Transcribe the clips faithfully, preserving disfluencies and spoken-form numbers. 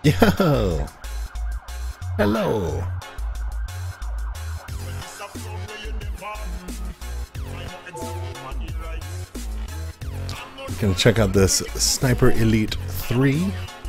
Yo! Hello! We're gonna check out this Sniper Elite three.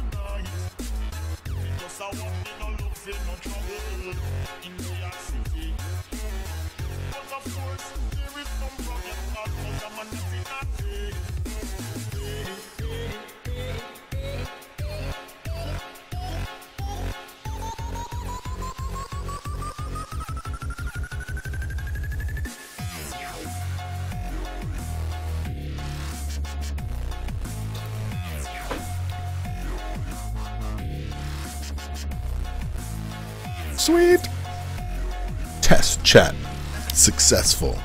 Sweet! Test chat successful.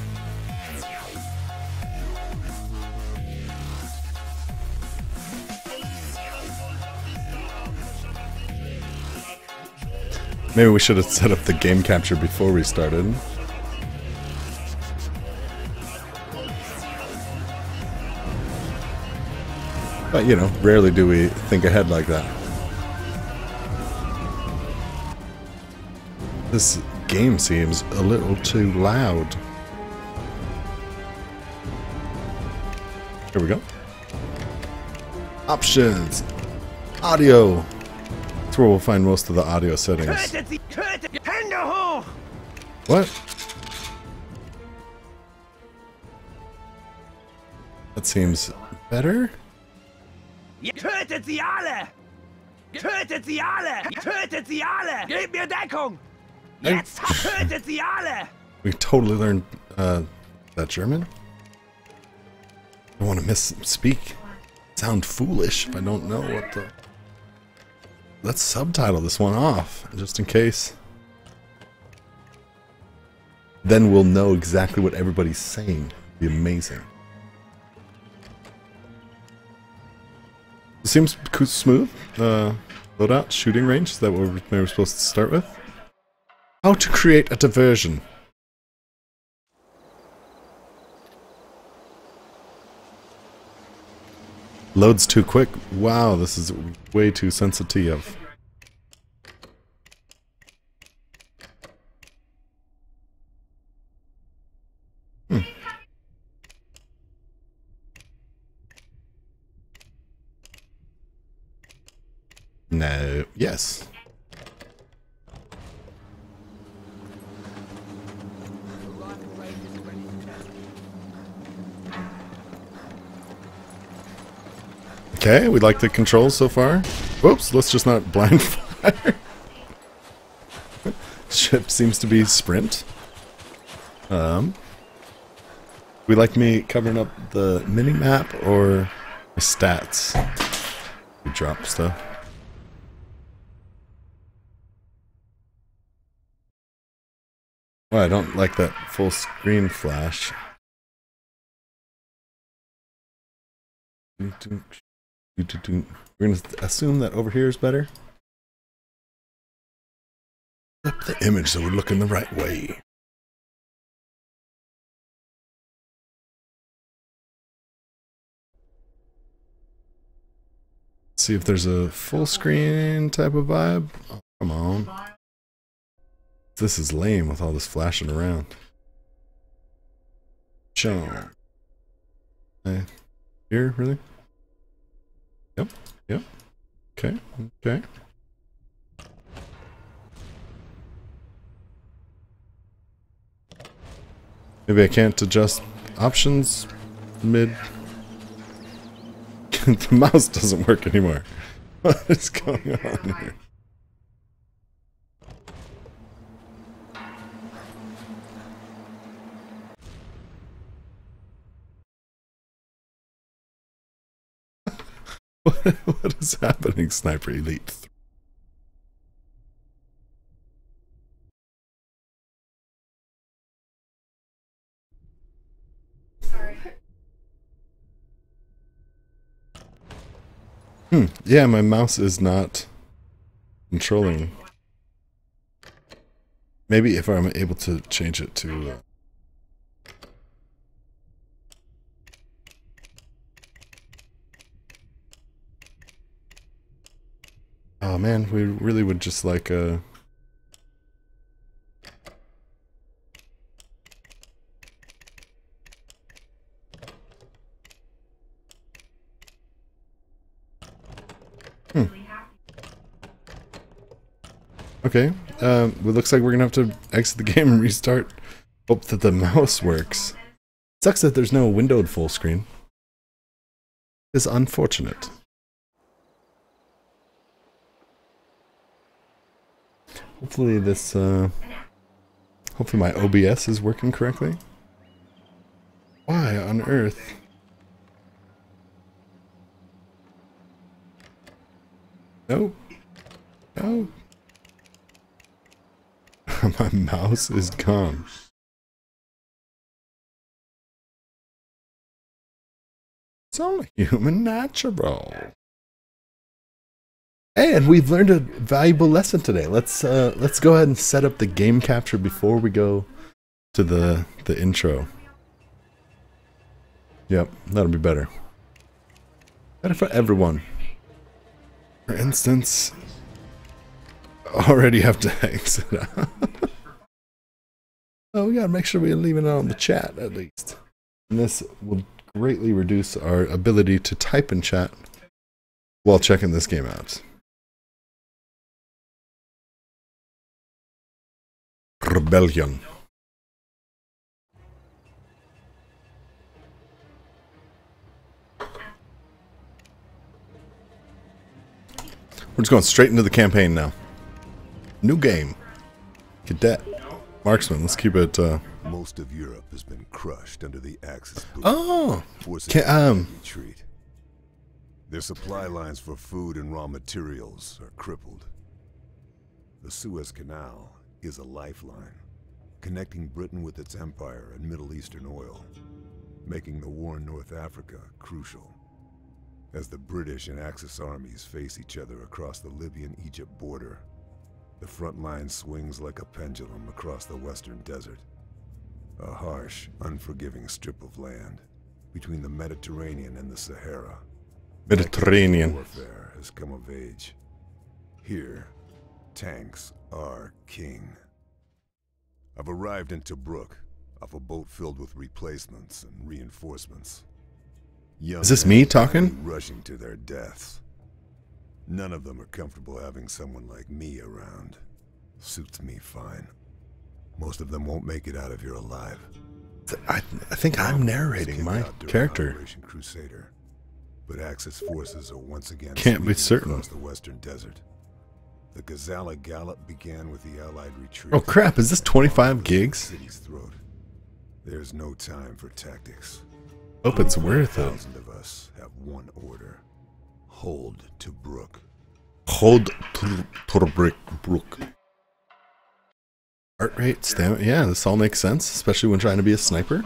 Maybe we should have set up the game capture before we started. But, you know, rarely do we think ahead like that. This game seems a little too loud. Here we go. Options. Audio. That's where we'll find most of the audio settings. What? That seems better? Tötet sie alle! Tötet sie alle! Tötet sie alle! Gebt mir Deckung! Jetzt tötet sie alle! We totally learned uh, that German. I don't want to misspeak. Sound foolish if I don't know what the... Let's subtitle this one off, just in case. Then we'll know exactly what everybody's saying. It'll be amazing. It seems smooth. Uh, loadout, shooting range. Is that what we were supposed to start with? How to create a diversion. Loads too quick. Wow, this is way too sensitive. Hmm. No. Yes. Okay, we like the controls so far. Whoops, let's just not blind fire. Ship seems to be sprint. Um, we like me covering up the mini map or my stats. We drop stuff. Well, I don't like that full screen flash. We're going to assume that over here is better. Flip the image so we're looking the right way. See if there's a full screen type of vibe. Oh, come on. This is lame with all this flashing around. Show. Hey. Here, really? Yep, yep. Okay, okay. Maybe I can't adjust options mid. The mouse doesn't work anymore. What is going on here? What, what is happening, Sniper Elite three? Hmm, yeah, my mouse is not controlling. Maybe if I'm able to change it to... Uh, Oh man, we really would just like uh Hmm. Okay. Um it looks like we're gonna have to exit the game and restart. Hope that the mouse works. Sucks that there's no windowed full screen. It's unfortunate. Hopefully this, uh... Hopefully my O B S is working correctly. Why on earth? No. No. My mouse is gone. It's only human natural. And we've learned a valuable lesson today. Let's uh, let's go ahead and set up the game capture before we go to the the intro. Yep, that'll be better. Better for everyone. For instance, already have to exit out. Oh, we gotta make sure we leave it out in the chat at least. And this will greatly reduce our ability to type in chat while checking this game out. Rebellion. We're just going straight into the campaign now. New game. Cadet. Marksman. Let's keep it, uh... Most of Europe has been crushed under the Axis boot. Oh! Forces Can, um... retreat. Their supply lines for food and raw materials are crippled. The Suez Canal is a lifeline, connecting Britain with its empire and Middle Eastern oil, making the war in North Africa crucial. As the British and Axis armies face each other across the Libyan-Egypt border, the front line swings like a pendulum across the western desert. A harsh, unforgiving strip of land between the Mediterranean and the Sahara. Mediterranean. Warfare has come of age. Here, tanks are king. I've arrived in Tobruk, off a boat filled with replacements and reinforcements. Young Is this me men talking? rushing to their deaths. None of them are comfortable having someone like me around. Suits me fine. Most of them won't make it out of here alive. I, I think I'm narrating my character. Operation Crusader, but Axis forces are once again Can't be sweeping certain. across the western desert. The Gazala Gallop began with the Allied retreat. Oh crap, is this twenty-five gigs? City's throat. There's no time for tactics. Hope it's worth it. Thousands of us have one order. Hold Tobruk. Hold Tobruk. Brook. Heart rate, stamina. Yeah, this all makes sense, especially when trying to be a sniper.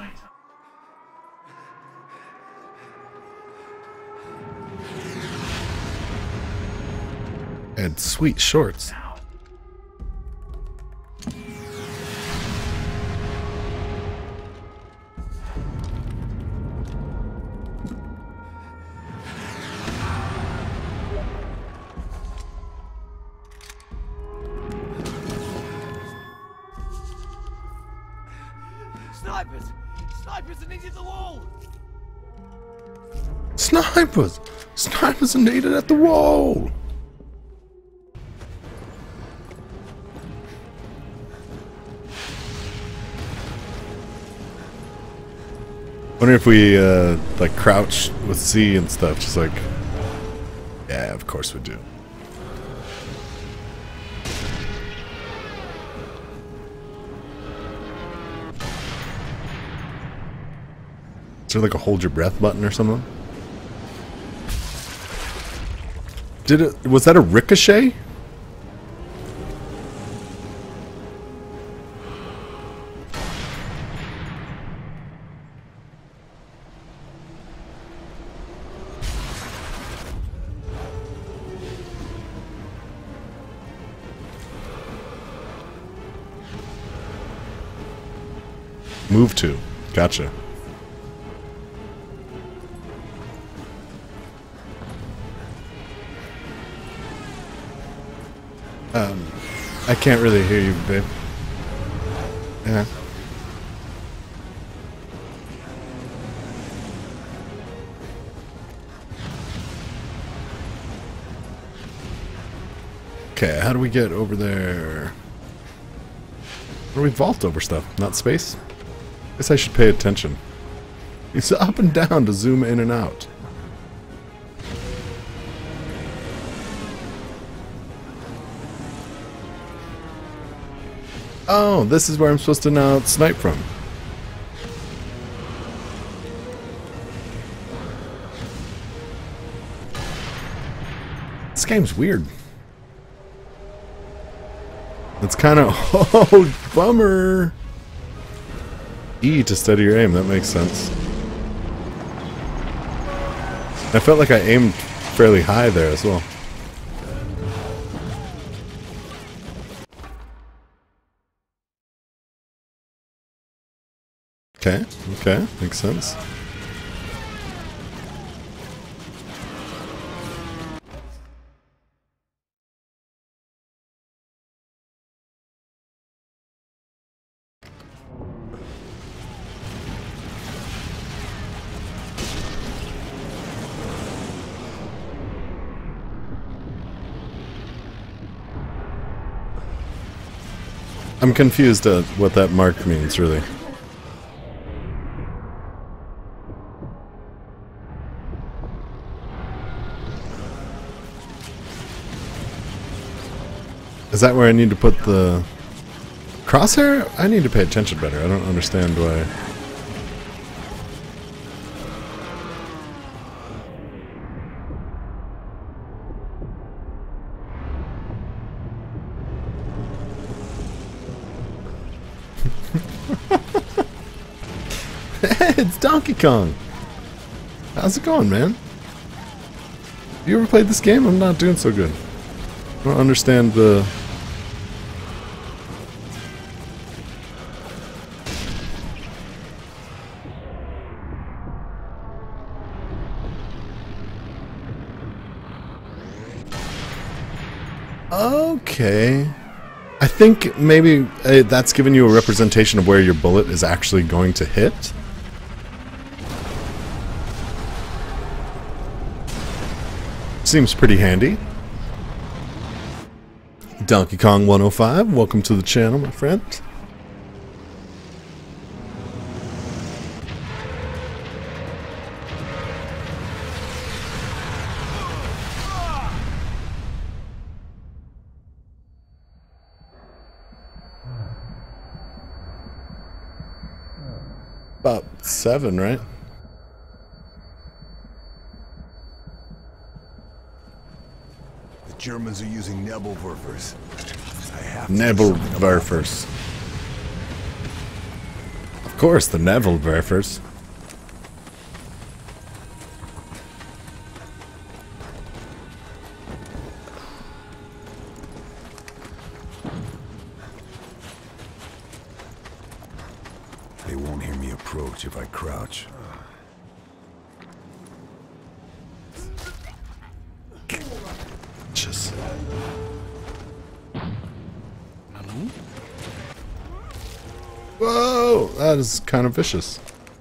And sweet shorts. Snipers! Snipers are needed at the wall! Snipers! Snipers are needed at the wall! Wonder if we uh, like crouch with C and stuff, just like, yeah, of course we do. Is there like a hold your breath button or something? Did it? Was that a ricochet? Move to. Gotcha. Um, I can't really hear you, babe. Yeah. Okay, how do we get over there? How do we vault over stuff? Not space? Guess I should pay attention. It's up and down to zoom in and out. Oh, this is where I'm supposed to now snipe from. This game's weird. It's kind of... Oh, bummer! E to steady your aim, that makes sense. I felt like I aimed fairly high there as well. Okay, okay, makes sense. I'm confused at what that mark means, really. Is that where I need to put the crosshair? I need to pay attention better. I don't understand why. Hey, it's Donkey Kong! How's it going, man? Have you ever played this game? I'm not doing so good. I don't understand the... Okay. I think maybe uh, that's giving you a representation of where your bullet is actually going to hit. Seems pretty handy. Donkey Kong one oh five, welcome to the channel, my friend. About seven, right? The Germans are using Nebelwerfers. I have to Nebelwerfers. Of course, the Nebelwerfers. They won't hear me approach if I crouch. Just... Whoa! That is kind of vicious.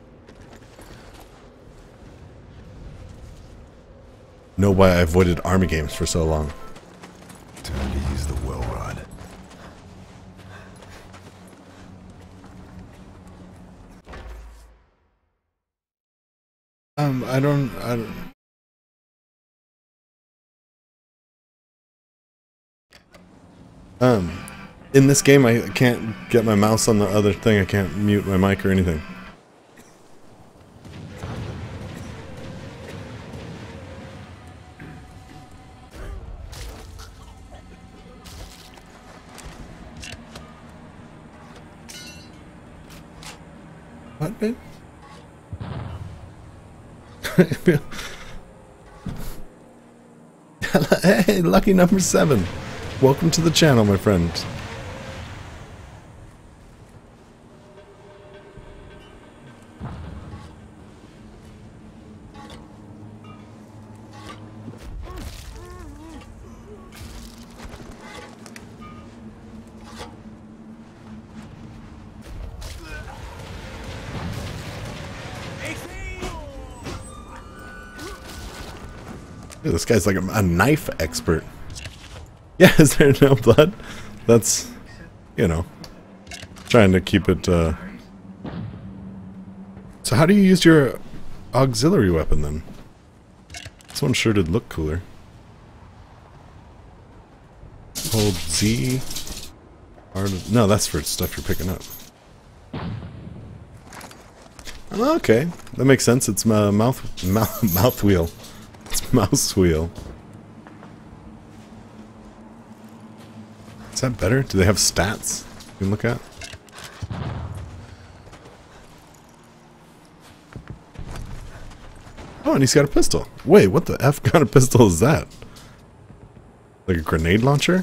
Know why I avoided army games for so long. Time to use the well rod. Um, I don't... I don't... Um, in this game I can't get my mouse on the other thing, I can't mute my mic or anything. What, babe? Hey, lucky number seven. Welcome to the channel, my friend. Dude, this guy's like a, a knife expert. Yeah, is there no blood? That's, you know, trying to keep it, uh... So how do you use your auxiliary weapon, then? This one sure did look cooler. Hold Z. R to, no, that's for stuff you're picking up. Oh, okay, that makes sense. It's my mouth, mouth, mouth wheel. It's mouse wheel. Is that better? Do they have stats you can look at? Oh, and he's got a pistol. Wait, what the F kind of pistol is that? Like a grenade launcher?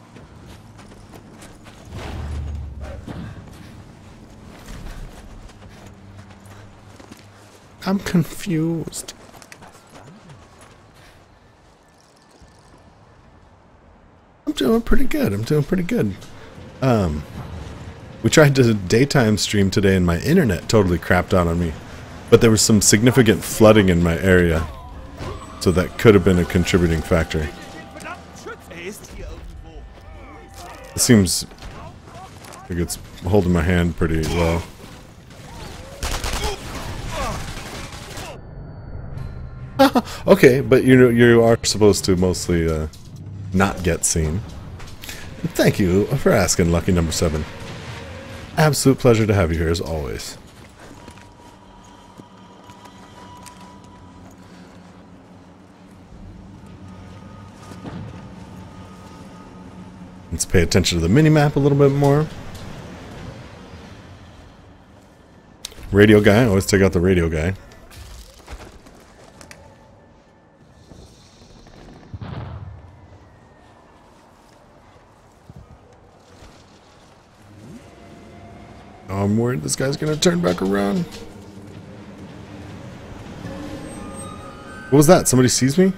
I'm confused. I'm doing pretty good. I'm doing pretty good. Um, we tried to daytime stream today and my internet totally crapped out on me. But there was some significant flooding in my area. So that could have been a contributing factor. It seems like it's holding my hand pretty well. Okay, but you know you are supposed to mostly uh, not get seen. Thank you for asking, Lucky Number Seven. Absolute pleasure to have you here as always. Let's pay attention to the mini-map a little bit more. Radio guy, always take out the radio guy. Oh, I'm worried this guy's gonna turn back around. What was that? Somebody sees me?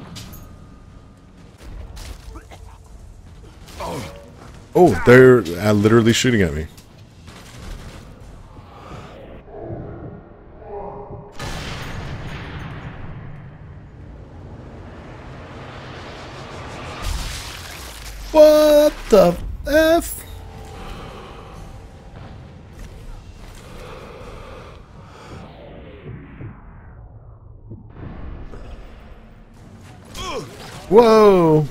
Oh, they're uh, literally shooting at me. What the F? Whoa!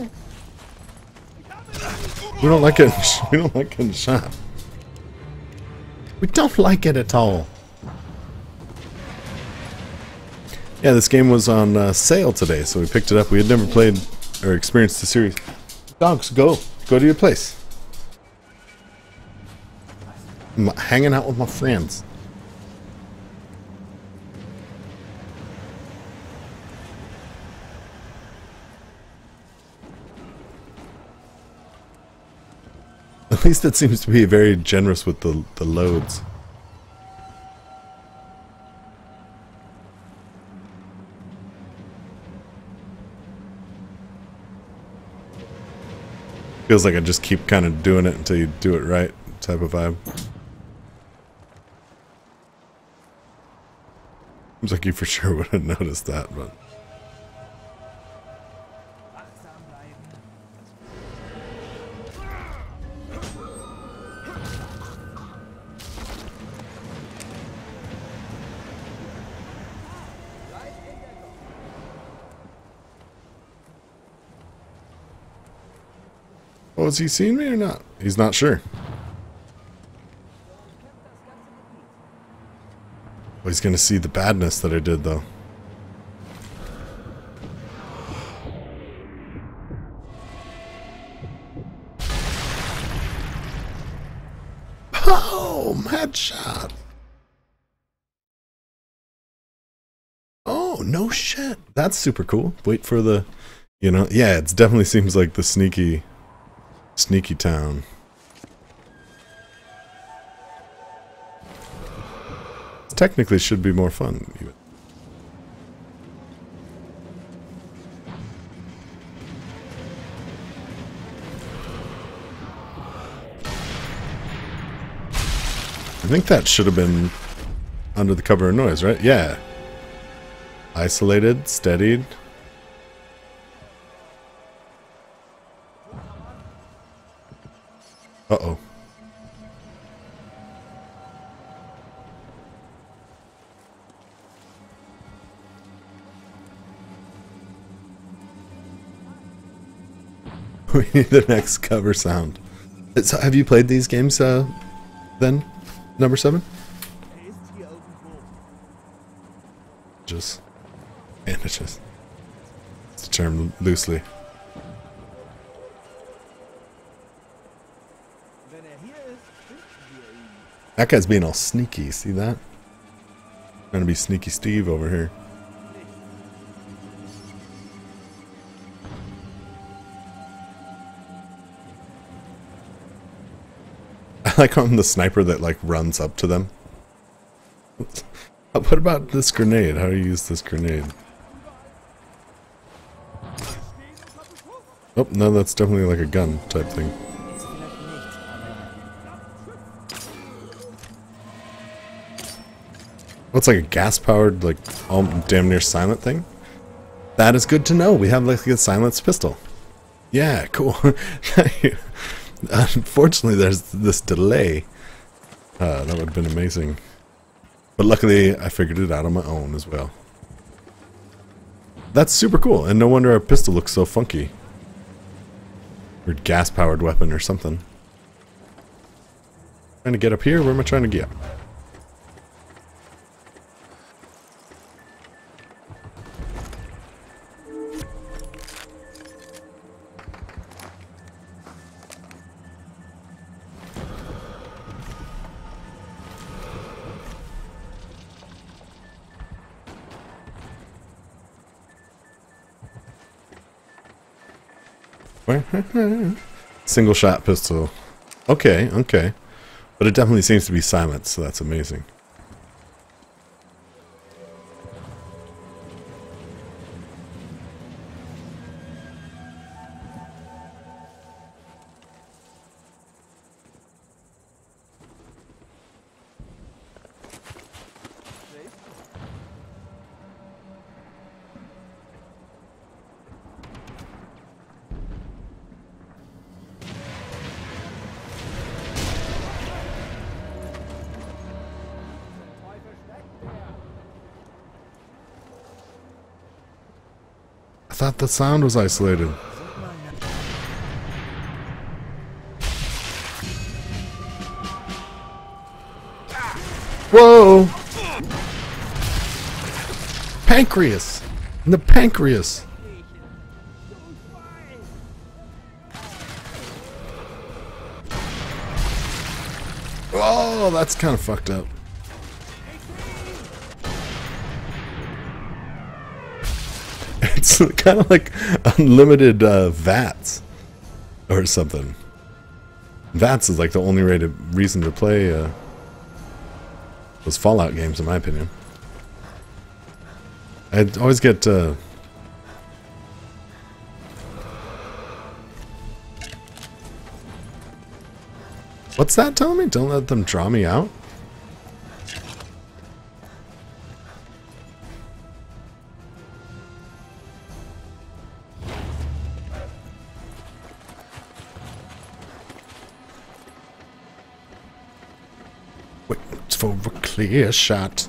We don't like it. We don't like getting shot. We don't like it at all. Yeah, this game was on uh, sale today, so we picked it up. We had never played or experienced the series. Dogs, go. Go to your place. I'm hanging out with my friends. At least it seems to be very generous with the, the loads. Feels like I just keep kind of doing it until you do it right type of vibe. Seems like you for sure would have noticed that, but... Oh, has he seen me or not? He's not sure. Well, he's gonna see the badness that I did, though. Boom! Headshot! Oh, no shit. That's super cool. Wait for the... You know, yeah, it definitely seems like the sneaky... Sneaky town. Technically should be more fun. Even. I think that should have been under the cover of noise, right? Yeah. Isolated, steadied. Uh-oh. We need the next cover sound. So have you played these games uh, then, number seven? Just bandages. It's a term loosely. That guy's being all sneaky, see that? Trying to be sneaky Steve over here. I like on the sniper that like runs up to them. What about this grenade? How do you use this grenade? Oh, no, that's definitely like a gun type thing. What's like a gas-powered, like, all damn near silent thing? That is good to know. We have like a silenced pistol. Yeah, cool. Unfortunately, there's this delay. Uh, that would have been amazing. But luckily, I figured it out on my own as well. That's super cool, and no wonder our pistol looks so funky. Or gas-powered weapon or something. Trying to get up here? Where am I trying to get? Single shot pistol. Okay, okay. But it definitely seems to be silent, so that's amazing. I thought the sound was isolated. Whoa! Pancreas! The pancreas! Oh, that's kind of fucked up. It's kind of like unlimited uh, V A Ts or something. V A Ts is like the only way to, reason to play uh, those Fallout games, in my opinion. I always get uh, what's that telling me? Don't let them draw me out? Wait for a clear shot.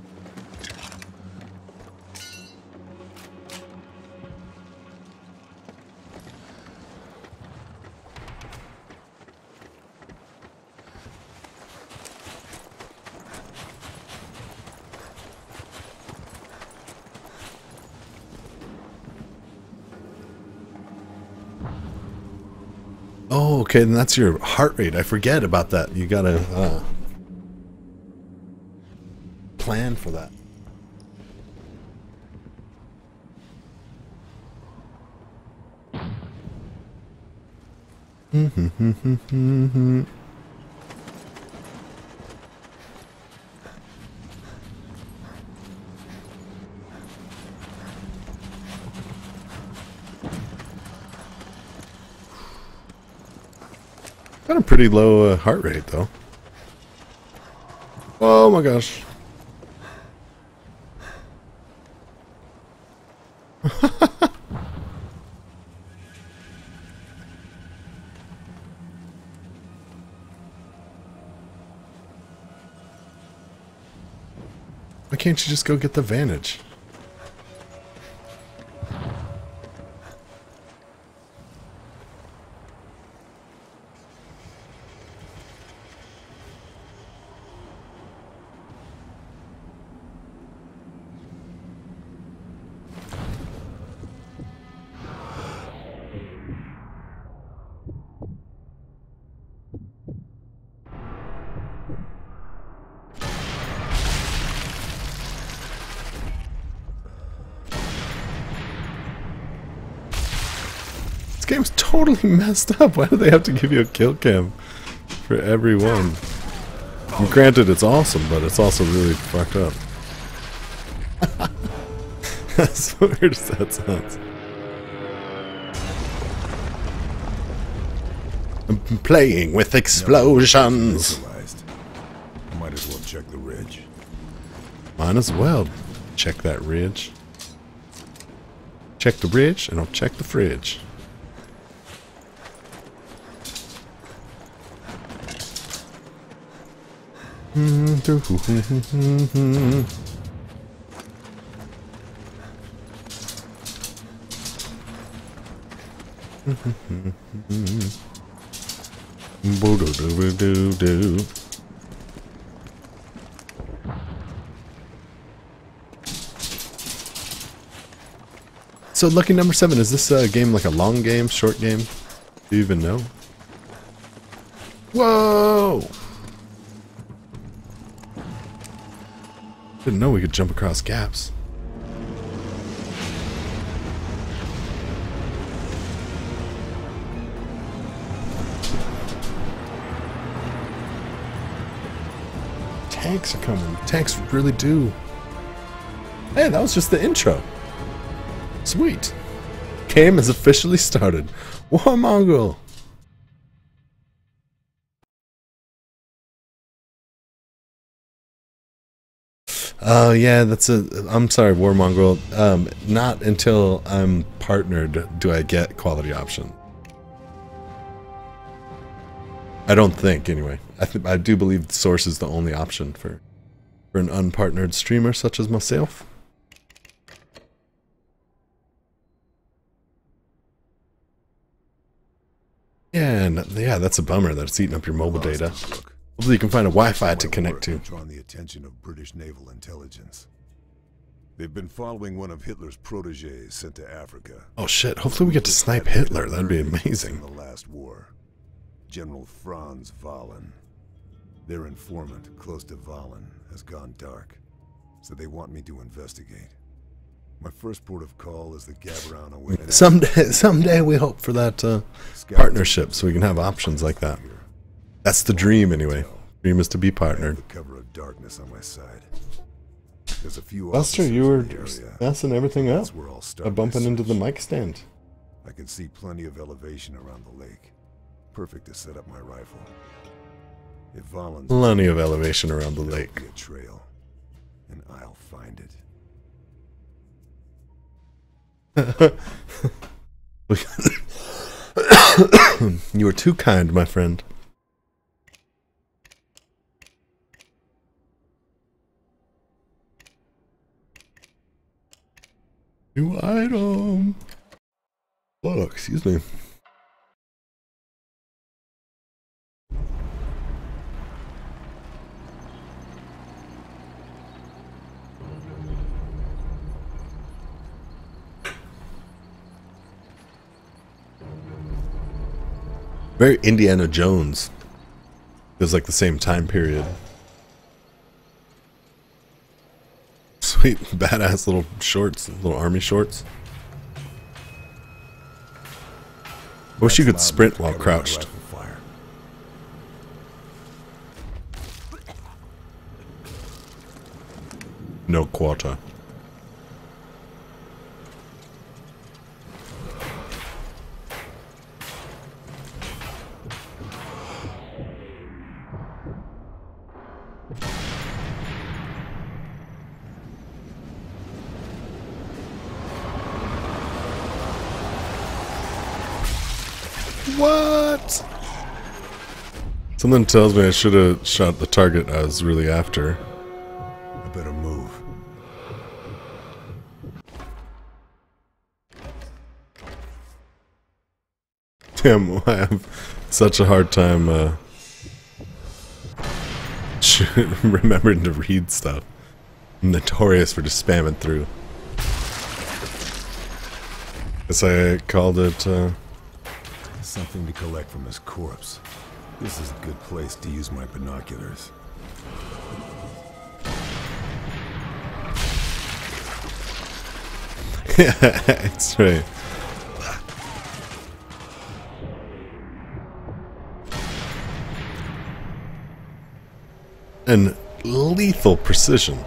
Oh, okay, then that's your heart rate. I forget about that. You gotta uh, plan for that. Got a pretty low uh, heart rate, though. Oh my gosh. can't you just go get the vantage? This game's totally messed up. Why do they have to give you a kill cam for every one? And granted, it's awesome, but it's also really fucked up. As weird as that sounds. I'm playing with explosions. Might as well check the ridge. Might as well check that ridge. Check the ridge, and I'll check the fridge. Boo-doo-doo-doo-doo. So, lucky number seven, is this uh, game like a long game, short game? Do you even know? Whoa! Didn't know we could jump across gaps. Tanks are coming. Tanks really do. Hey, that was just the intro. Sweet. Game has officially started. War Mongol. Oh, uh, yeah, that's a... I'm sorry, War Mongol. Um, not until I'm partnered do I get quality option. I don't think, anyway. I, th I do believe Source is the only option for, for an unpartnered streamer such as myself. Yeah, and, yeah, that's a bummer that it's eating up your mobile data. Hopefully you can find a Wi-Fi to connect to. Drawn the attention of British naval intelligence. They've been following one of Hitler's proteges sent to Africa. Oh shit! Hopefully we get to snipe Hitler. That'd be amazing. In the last war, General Franz Wahlen. Their informant close to Wahlen has gone dark, so they want me to investigate. My first port of call is the Gaborone away. Someday, someday we hope for that uh, partnership, so we can have options like that. That's the dream, anyway. Dream is to be partnered. The cover of darkness on my side. There's a few Buster, you were messing everything up by bumping into the mic stand. I can see plenty of elevation around the lake. Perfect to set up my rifle. If Valen's plenty of elevation around the lake. Be a trail, and I'll find it. You were too kind, my friend. New item. Oh, excuse me. Very Indiana Jones. Feels like the same time period. Sweet, badass little shorts, little army shorts. Wish you could sprint while crouched. No quarter. What? Something tells me I should have shot the target I was really after. I better move. Damn, I have such a hard time uh, remembering to read stuff. I'm notorious for just spamming through. Guess I called it, uh... Something to collect from his corpse. This is a good place to use my binoculars. Yeah, that's right. And lethal precision.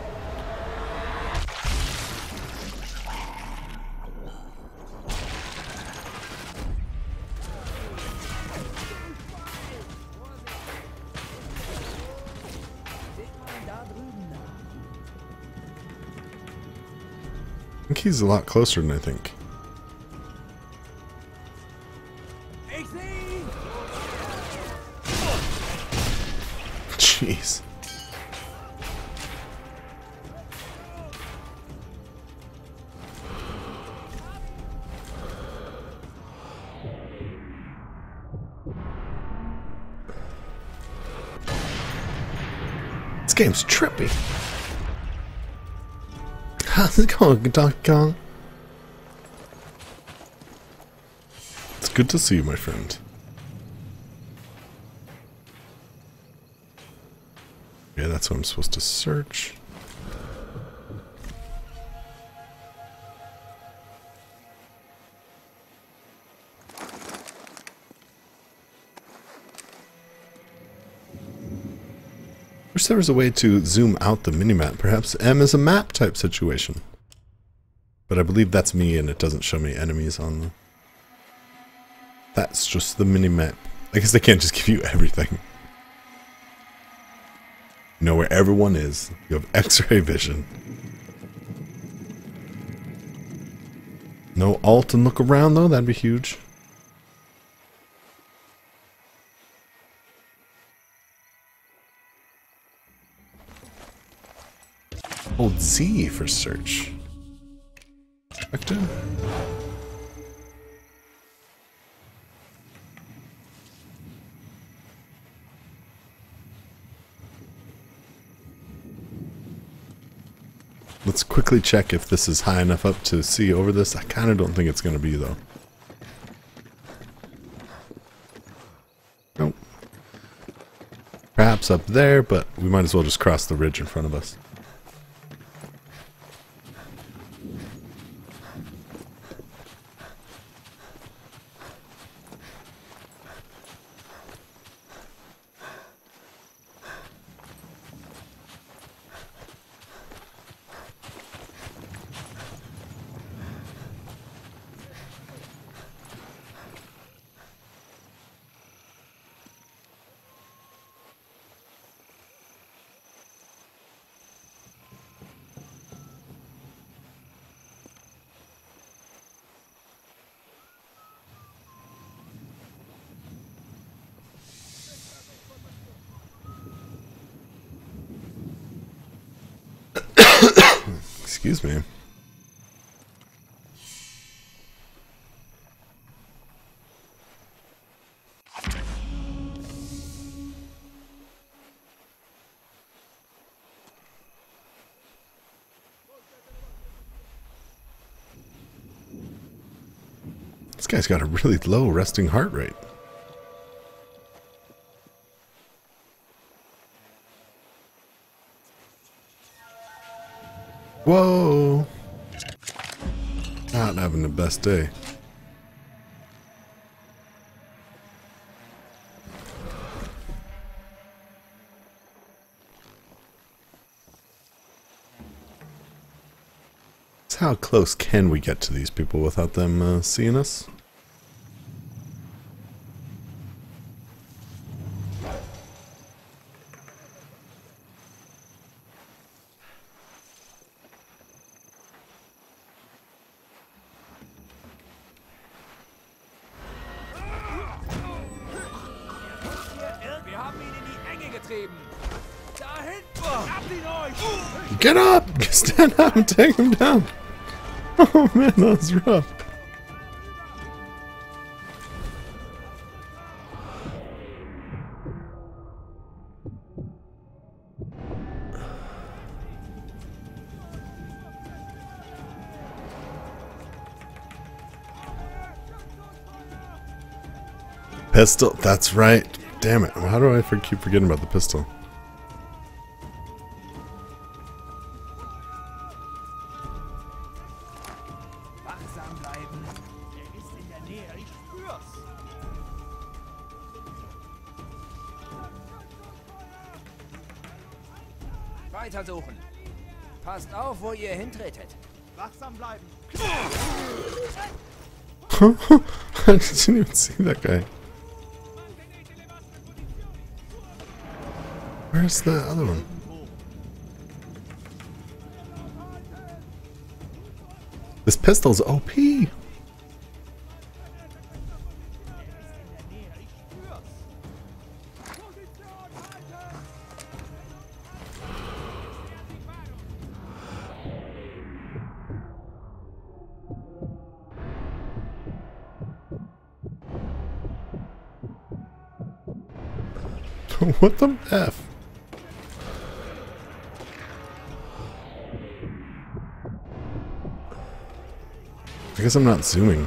I think he's a lot closer than I think. Jeez. This game's trippy. How's it going, Donkey Kong? It's good to see you, my friend. Yeah, that's what I'm supposed to search. Wish there was a way to zoom out the minimap. Perhaps M is a map type situation. But I believe that's me and it doesn't show me enemies on the... That's just the minimap. I guess they can't just give you everything. You know where everyone is. You have X-ray vision. No alt and look around though, that'd be huge. Hold Z for search. Active. Let's quickly check if this is high enough up to see over this. I kind of don't think it's going to be, though. Nope. Perhaps up there, but we might as well just cross the ridge in front of us. Excuse me. This guy's got a really low resting heart rate. Whoa! Not having the best day. So how close can we get to these people without them uh, seeing us? Get up! Stand up and take him down! Oh man, that was rough. Pistol. That's right. Damn it. How do I for keep forgetting about the pistol? Wachsam bleiben. Er ist in der Nähe. Ich spür's. Weiter suchen. Passt auf, wo ihr hintretet. Wachsam bleiben. I didn't even see that guy. Where's the other one? This pistol's O P. What the F? I guess I'm not zooming.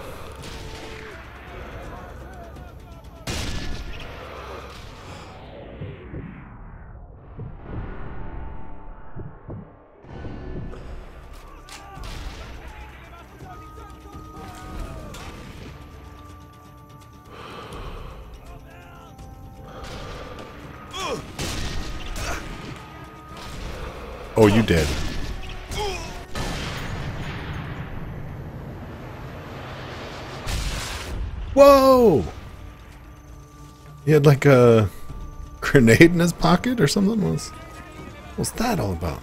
Oh, you did. Whoa! He had like a grenade in his pocket or something? What was, what was that all about?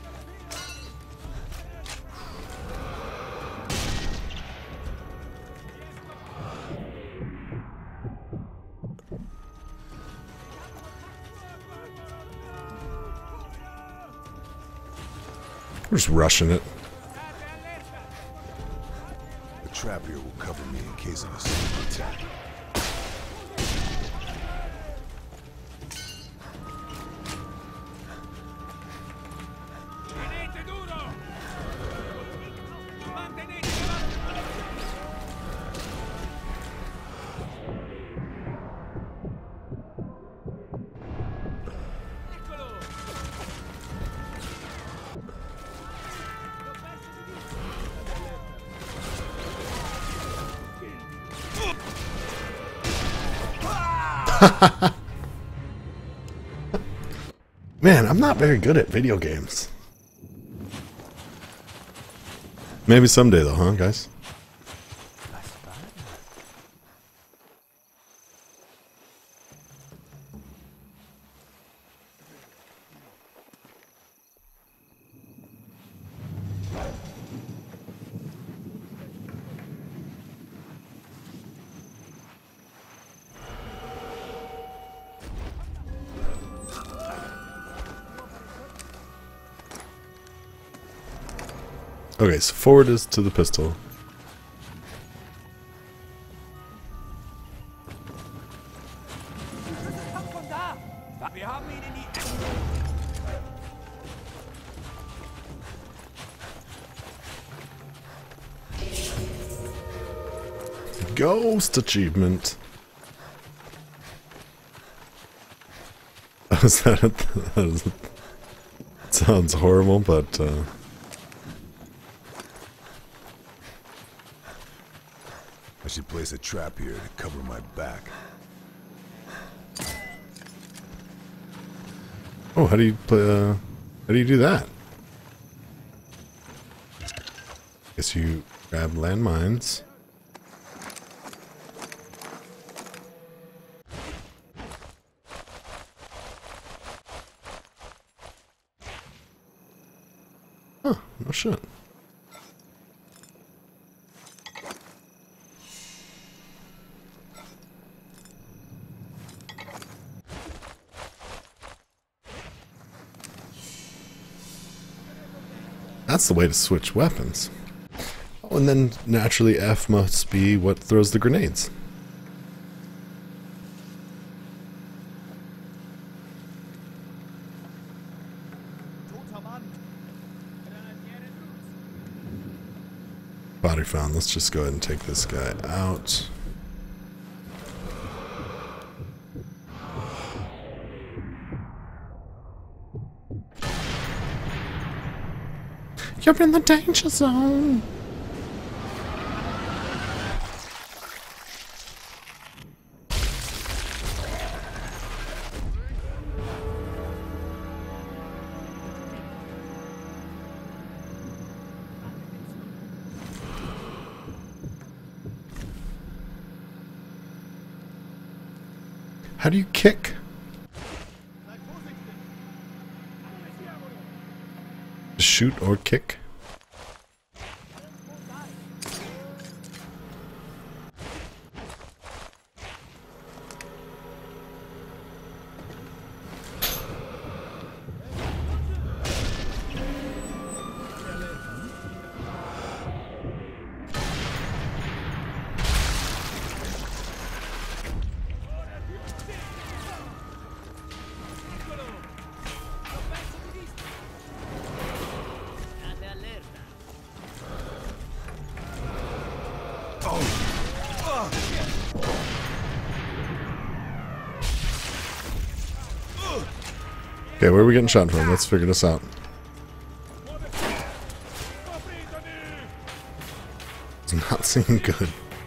We're just rushing it. The trap here will cover me in case of a sudden attack. Man, I'm not very good at video games. Maybe someday though, huh, guys? Okay, so forward is to the pistol. Ghost achievement. Is that it? That sounds horrible, but uh I should place a trap here to cover my back. oh, how do you play? Uh, how do you do that? Guess you grab landmines. Huh? No shit. That's the way to switch weapons. Oh, and then naturally F must be what throws the grenades. Body found. Let's just go ahead and take this guy out. You're in the danger zone. How do you kick? Shoot or kick? Okay, where are we getting shot from? Let's figure this out. It's not seeming good.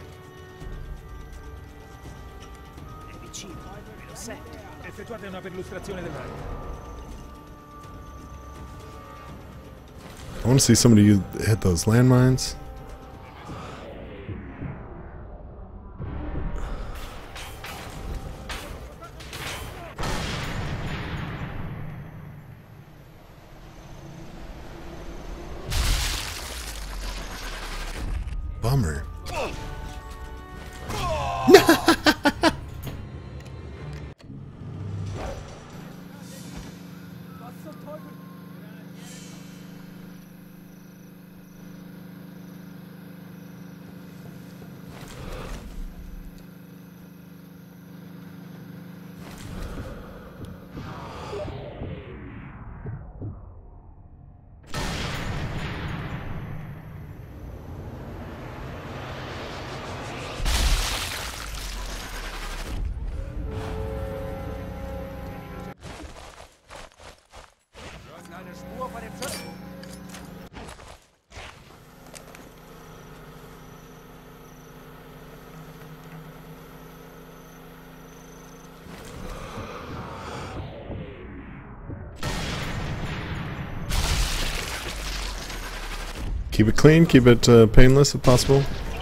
I want to see somebody hit those landmines. Bummer. Keep it clean, keep it uh, painless if possible.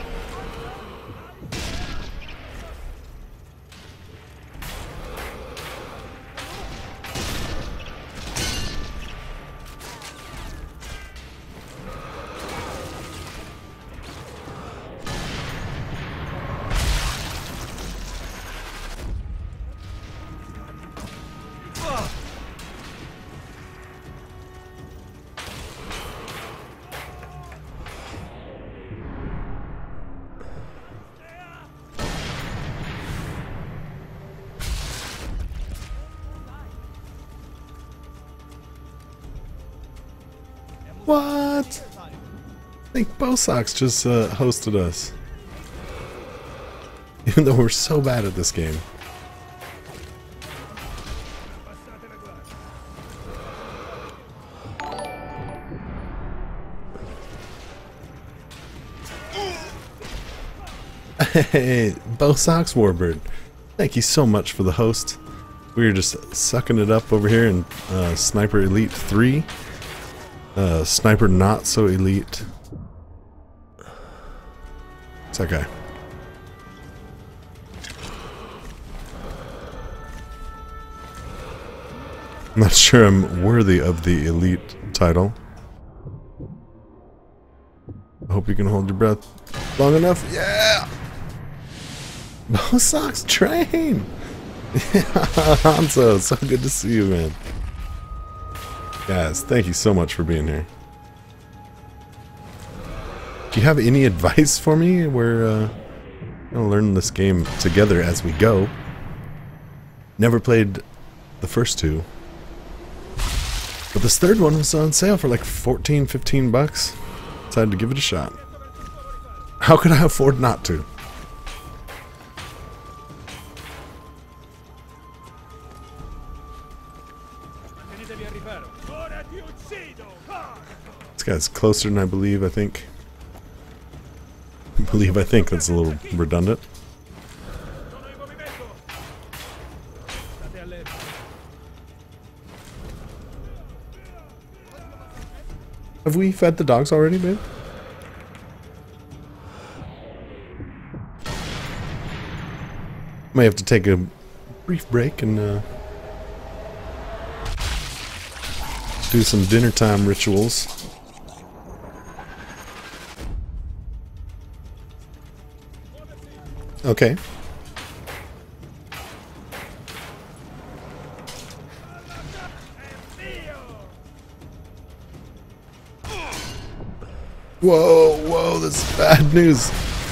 What? I think Bosox just uh, hosted us. Even though we're so bad at this game. Hey, Bosox Warbird. Thank you so much for the host. We are just sucking it up over here in uh, Sniper Elite three. Uh, Sniper Not So Elite. It's okay. I'm not sure I'm worthy of the Elite title. I hope you can hold your breath long enough. Yeah! Bosox train! Yeah, Hanzo, so good to see you, man. Guys, thank you so much for being here. Do you have any advice for me? We're uh, gonna learn this game together as we go. Never played the first two, but this third one was on sale for like fourteen, fifteen bucks. Decided to give it a shot. How could I afford not to? This guy's closer than I believe, I think. I believe, I think. That's a little redundant. Have we fed the dogs already, babe? May have to take a brief break and uh, do some dinner time rituals. Okay. Whoa, whoa, this is bad news.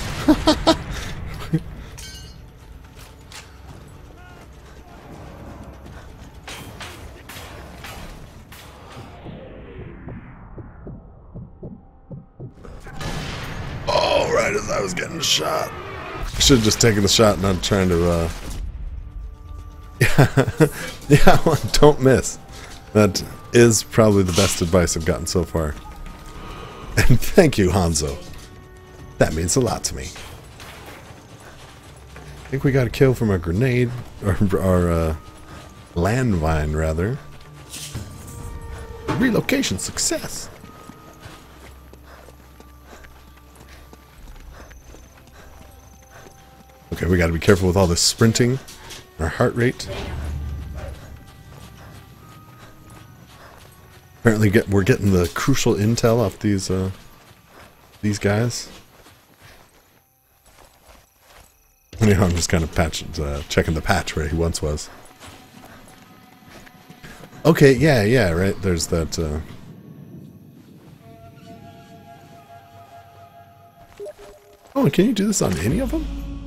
Oh, right as I was getting shot. I should have just taken the shot, not trying to, uh... yeah, yeah, don't miss. That is probably the best advice I've gotten so far. And thank you, Hanzo. That means a lot to me. I think we got a kill from our grenade, or our uh, landmine, rather. Relocation success. Okay, we got to be careful with all this sprinting. Our heart rate. Apparently, get we're getting the crucial intel off these uh, these guys. You know, I'm just kind of patch, uh, checking the patch where he once was. Okay, yeah, yeah, right. There's that. Uh... Oh, and can you do this on any of them?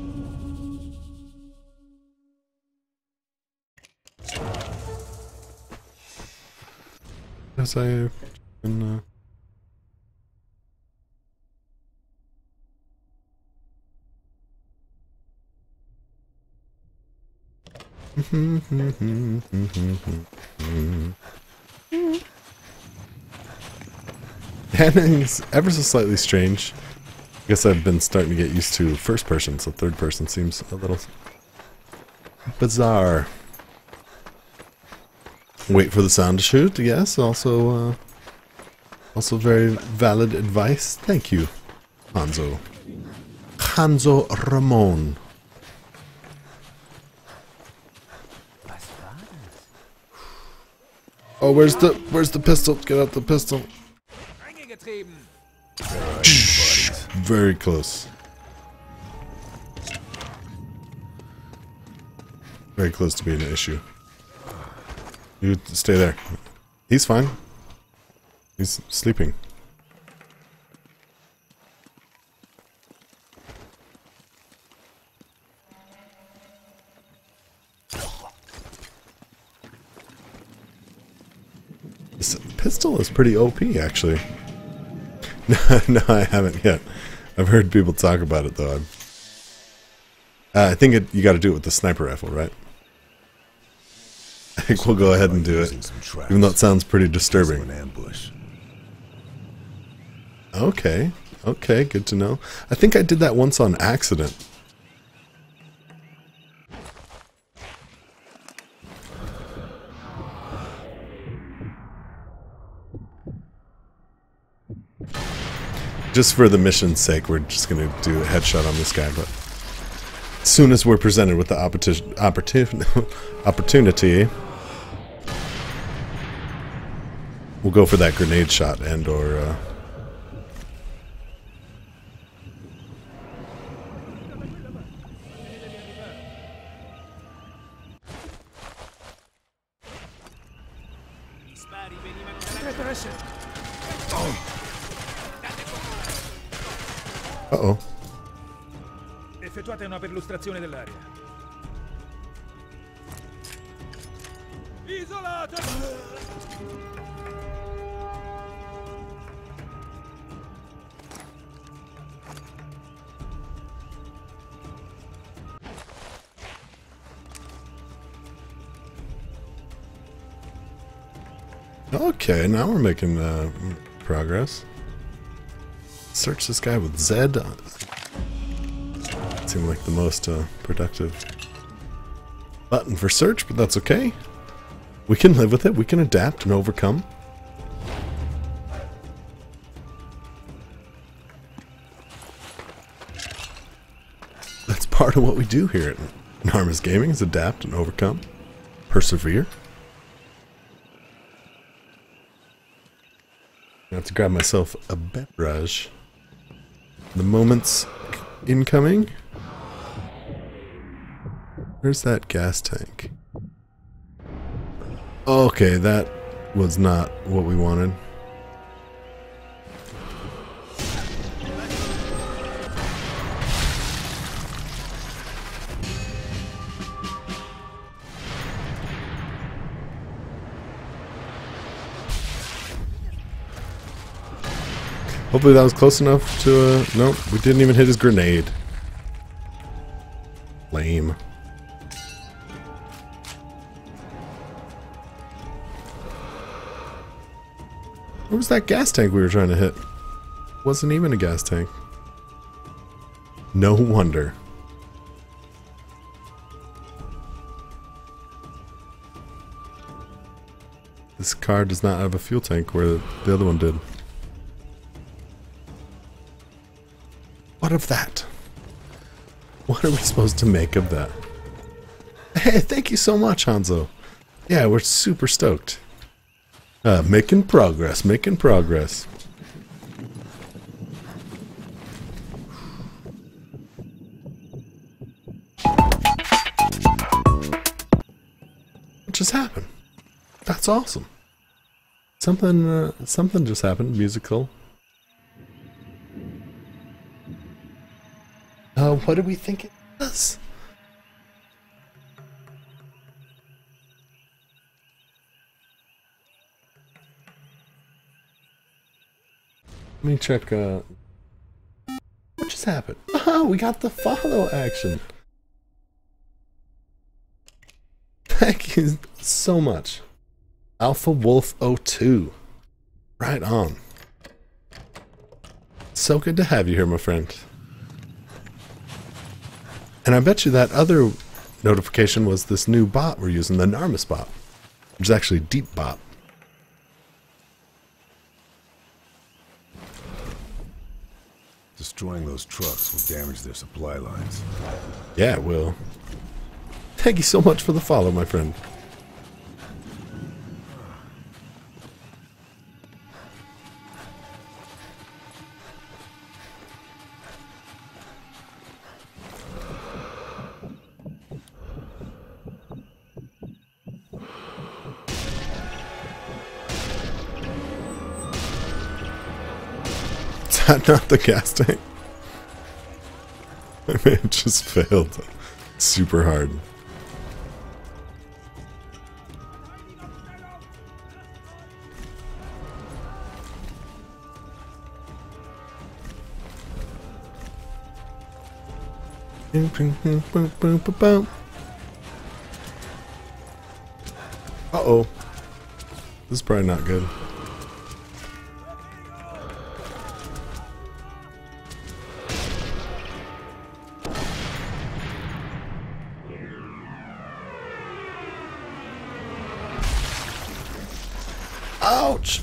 Yes, I can. Uh... Hanning's ever so slightly strange. I guess I've been starting to get used to first person, so third person seems a little bizarre. Wait for the sound to shoot, yes, also uh, also very valid advice. Thank you, Hanzo. Hanzo Ramon. Oh, where's the where's the pistol? Get out the pistol. Shh, very close. Very close to being an issue. You stay there. He's fine. He's sleeping. This pistol is pretty O P, actually. No, no, I haven't yet. I've heard people talk about it, though. Uh, I think it, you got to do it with the sniper rifle, right? I think we'll go ahead and do it, even though it sounds pretty disturbing. Okay, okay, good to know. I think I did that once on accident. Just for the mission's sake, we're just going to do a headshot on this guy, but as soon as we're presented with the opportun opportun opportunity, we'll go for that grenade shot and or... Uh, Uh-oh. Effettuate una perlustrazione dell'area. Isolate! Okay, now we're making uh, progress. Search this guy with Z. Seemed like the most uh, productive button for search, but that's okay. We can live with it. We can adapt and overcome. That's part of what we do here at Narmis Gaming, is adapt and overcome. Persevere. I have to grab myself a beverage. The moment's incoming. Where's that gas tank? Okay, that was not what we wanted. Hopefully that was close enough to, uh, nope, we didn't even hit his grenade. Lame. Where was that gas tank we were trying to hit? Wasn't even a gas tank. No wonder. This car does not have a fuel tank where the other one did. What of that? What are we supposed to make of that? Hey, thank you so much, Hanzo. Yeah, we're super stoked. Uh, making progress, making progress. What just happened? That's awesome. Something, uh, something just happened. Musical. Uh, what do we think it does? Let me check, uh... what just happened? Oh, we got the follow action! Thank you so much. Alpha Wolf oh two. Right on. So good to have you here, my friend. And I bet you that other notification was this new bot we're using, the Narmis bot. Which is actually Deep Bot. Destroying those trucks will damage their supply lines. Yeah, it will. Thank you so much for the follow, my friend. Is that not the gas tank? I may have just failed super hard. Uh-oh. This is probably not good. Ouch!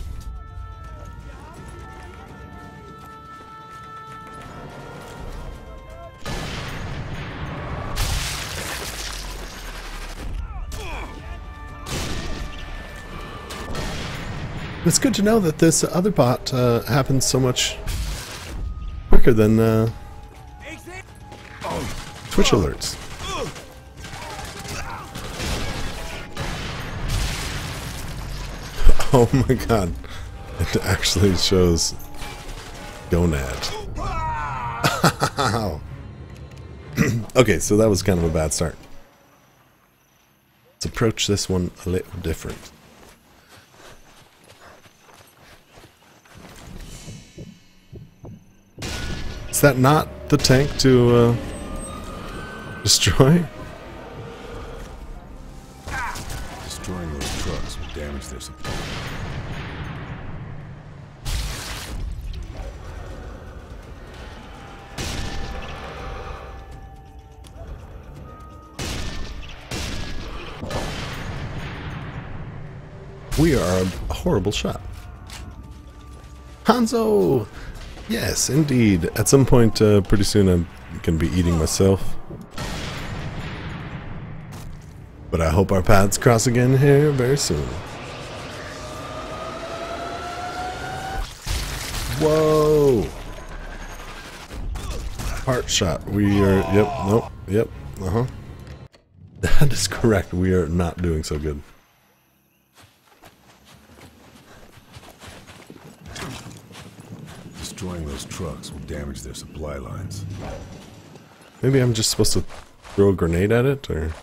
It's good to know that this other bot uh, happens so much quicker than uh, Twitch alerts. Oh my god, it actually shows gonad. Okay, so that was kind of a bad start. Let's approach this one a little different. Is that not the tank to uh, destroy? Destroying those trucks will damage their supply. We are a horrible shot. Hanzo! Yes, indeed. At some point, uh, pretty soon, I'm going to be eating myself. But I hope our paths cross again here very soon. Whoa! Heart shot. We are... Yep, nope, yep, uh-huh. That is correct. We are not doing so good. Destroying those trucks will damage their supply lines. Maybe I'm just supposed to throw a grenade at it, or...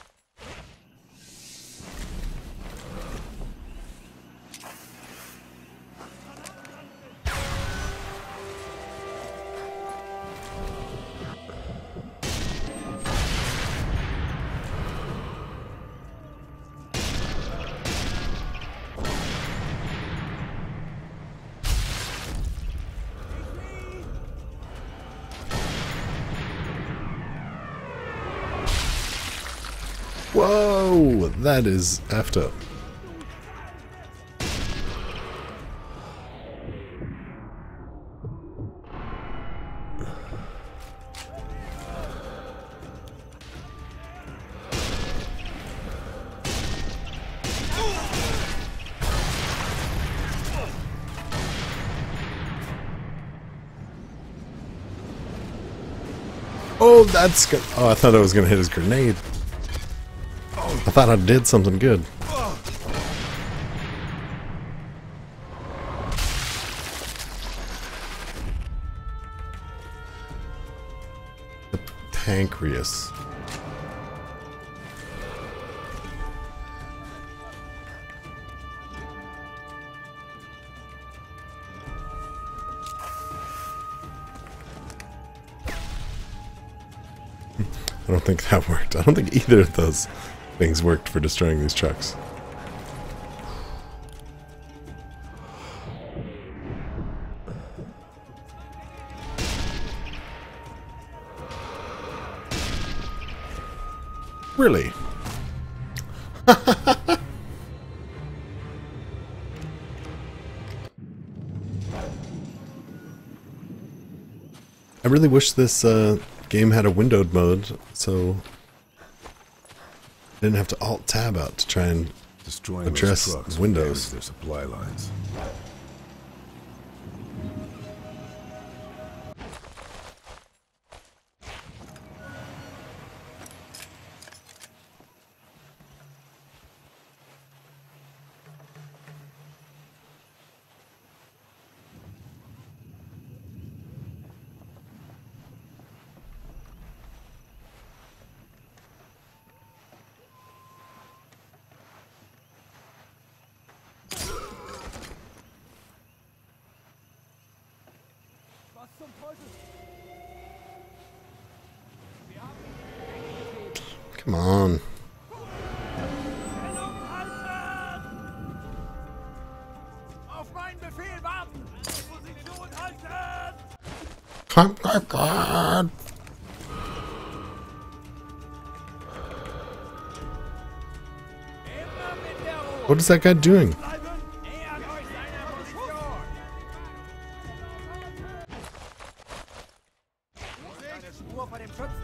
Whoa! That is effed up. Oh, that's good. Oh, I thought I was gonna hit his grenade. I thought I did something good. The pancreas. I don't think that worked. I don't think either of those things worked for destroying these trucks. Really? I really wish this uh, game had a windowed mode, so I didn't have to alt tab out to try and Destroying address those trucks Windows. will damage their supply lines. Come on. Auf meinen Befehl warten! Position halten! Come, come, come. What is that guy doing? Nähert euch seiner Position! Eine Spur von dem Schützen!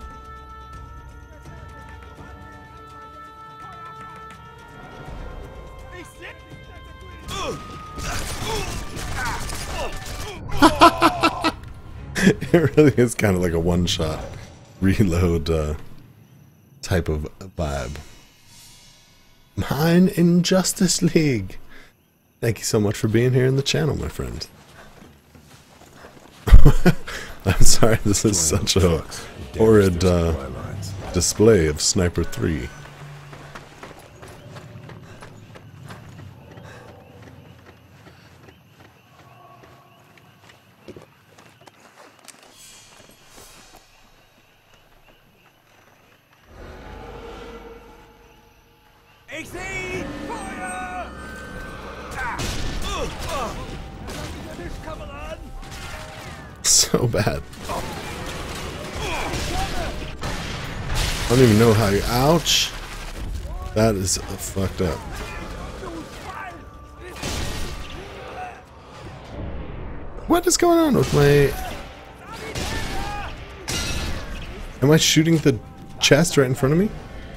Ich sehe... It really is kind of like a one-shot reload uh, type of vibe. Mine in Justice League. Thank you so much for being here in the channel, my friend. I'm sorry, this is such a horrid uh, display of Sniper three. Ich sehe ihn! Feuer! Ah! Uh! Uh! Kameraden! So bad. I don't even know how you... Ouch! That is uh, fucked up. What is going on with my... Am I shooting the chest right in front of me?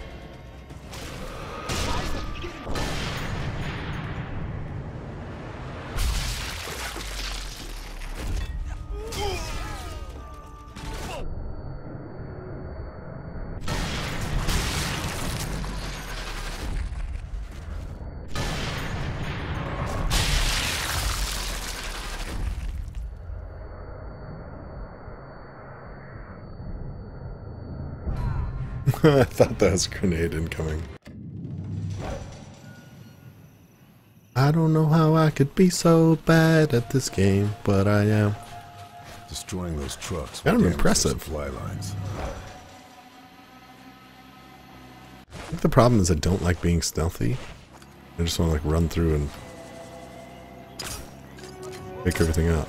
I thought that was a grenade incoming. I don't know how I could be so bad at this game, but I am. Destroying those trucks. Kind of impressive. Supply lines. I think the problem is I don't like being stealthy. I just want to like run through and pick everything up.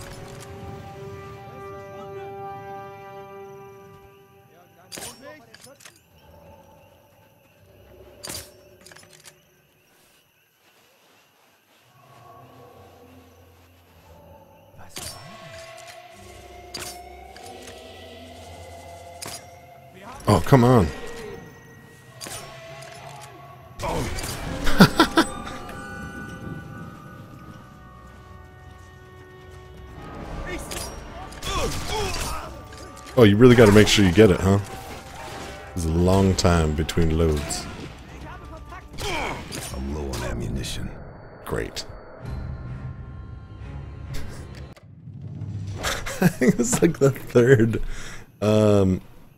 Oh, come on. Oh, you really got to make sure you get it, huh? There's a long time between loads. I'm low on ammunition. Great. I think it's like the third, um,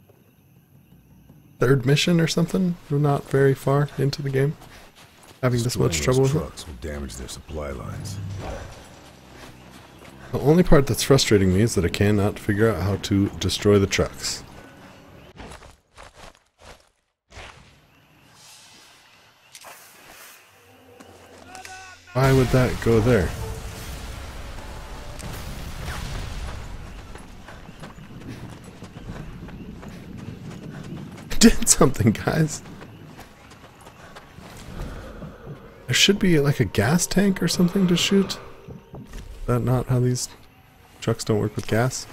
third mission or something. We're not very far into the game, having this much trouble with it. Trucks will damage their supply lines. The only part that's frustrating me is that I cannot figure out how to destroy the trucks. Why would that go there? I did something, guys. There should be like a gas tank or something to shoot. Is that not how these trucks don't work with gas?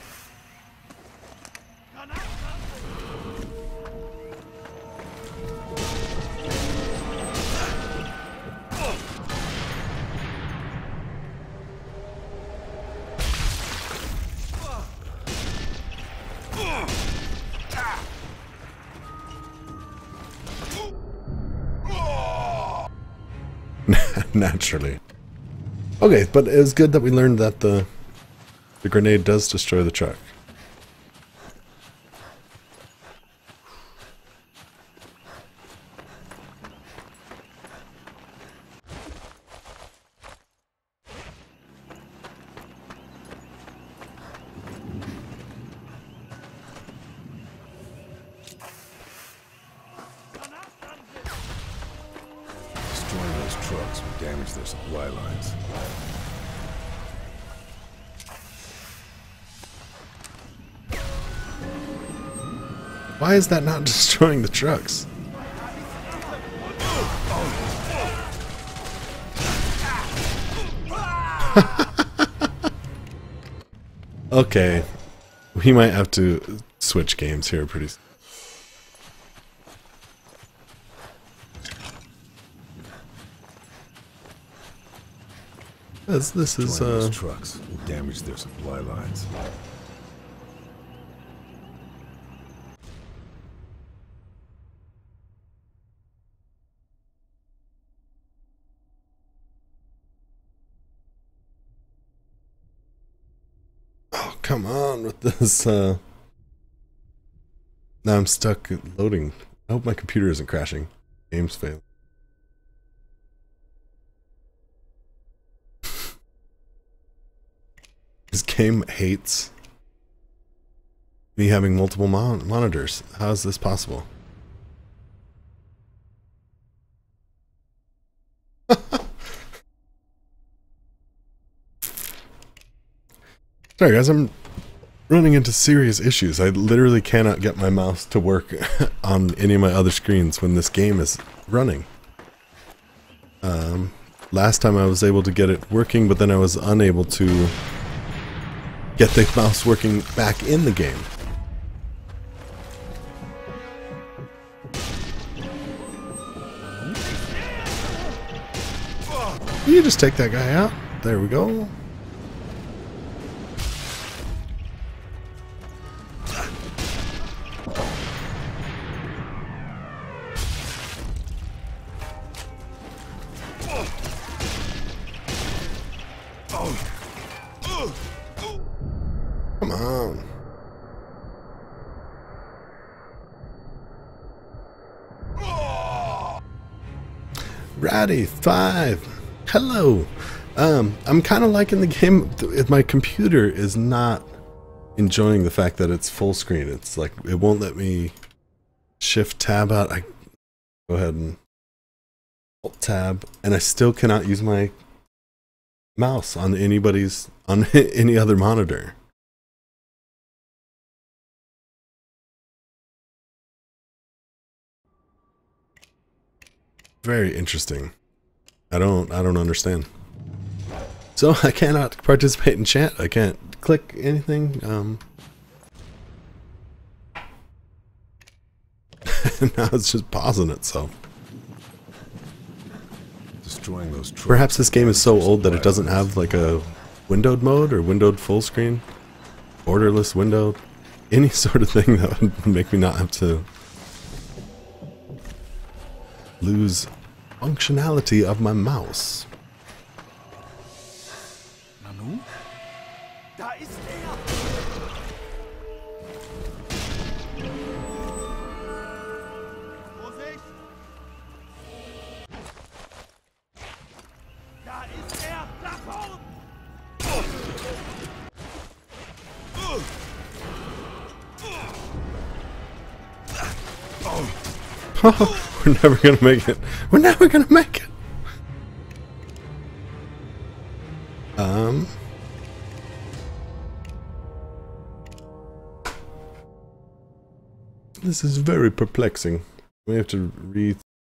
Naturally. Okay, but it was good that we learned that the the grenade does destroy the truck. Destroying those trucks will damage their supply lines. Why is that not destroying the trucks? Okay, we might have to switch games here pretty soon. This, this is uh those trucks will damage their supply lines. oh, come on with this uh now I'm stuck loading. I hope my computer isn't crashing. Game's failed. This game hates me having multiple mon monitors. How is this possible? Sorry guys, I'm running into serious issues. I literally cannot get my mouse to work on any of my other screens when this game is running. Um, last time I was able to get it working, but then I was unable to get the mouse working back in the game. You just take that guy out. There we go. Come on. Ratty five. Hello. Um, I'm kind of liking the game. My computer is not enjoying the fact that it's full screen. It's like it won't let me shift tab out. I go ahead and alt tab, and I still cannot use my mouse on anybody's on any other monitor. Very interesting. I don't I don't understand. So I cannot participate in chat. I can't click anything. Um, now it's just pausing itself. Destroying those trucks. Perhaps this game is so old that it doesn't have like a windowed mode or windowed full screen, borderless window, any sort of thing that would make me not have to lose functionality of my mouse. Nanu? Da ist er! Vorsicht! Da ist er! Da vorn! We're never gonna make it. We're never gonna make it. Um. This is very perplexing. We have to read.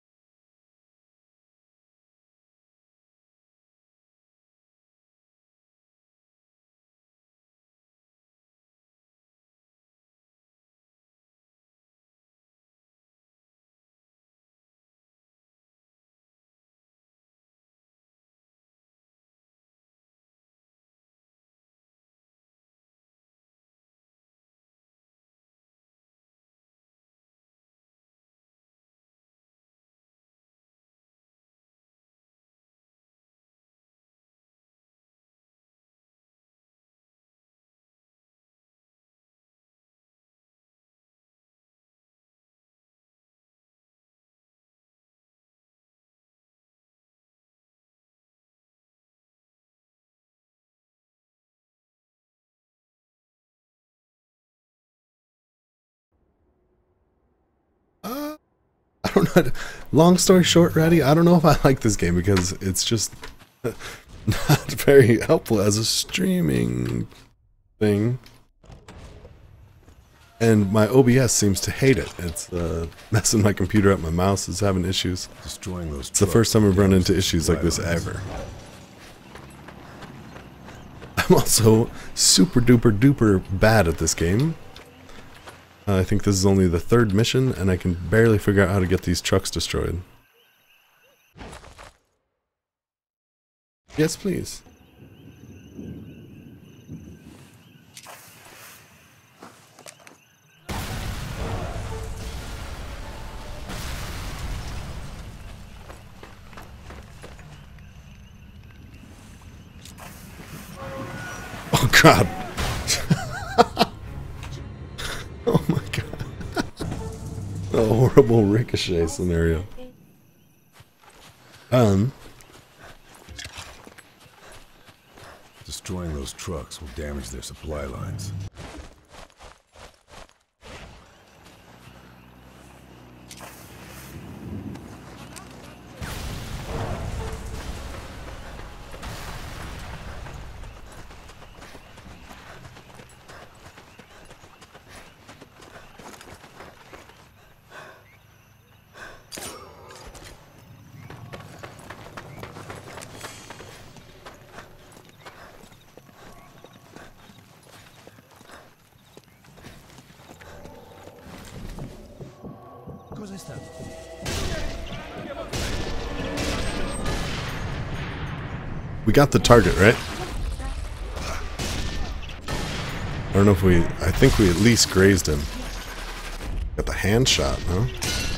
Uh, I don't know. Long story short, Ratty, I don't know if I like this game because it's just not very helpful as a streaming thing. And my O B S seems to hate it. It's uh, messing my computer up. My mouse is having issues. Destroying those It's the first time I've run into issues like this ever. I'm also super duper duper bad at this game. Uh, I think this is only the third mission, and I can barely figure out how to get these trucks destroyed. Yes, please. Oh, God. Oh my God. A horrible ricochet scenario. Um. Destroying those trucks will damage their supply lines. We got the target, right? I don't know if we... I think we at least grazed him. Got the hand shot, huh?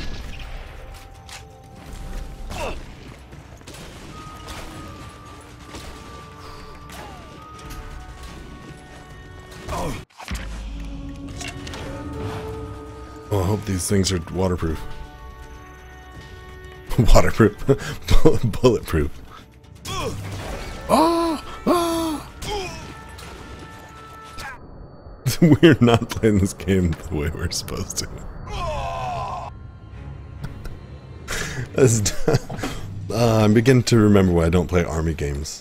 Oh, I hope these things are waterproof. Waterproof. Bulletproof. Oh! Oh! We're not playing this game the way we're supposed to. That's, uh, I'm beginning to remember why I don't play army games.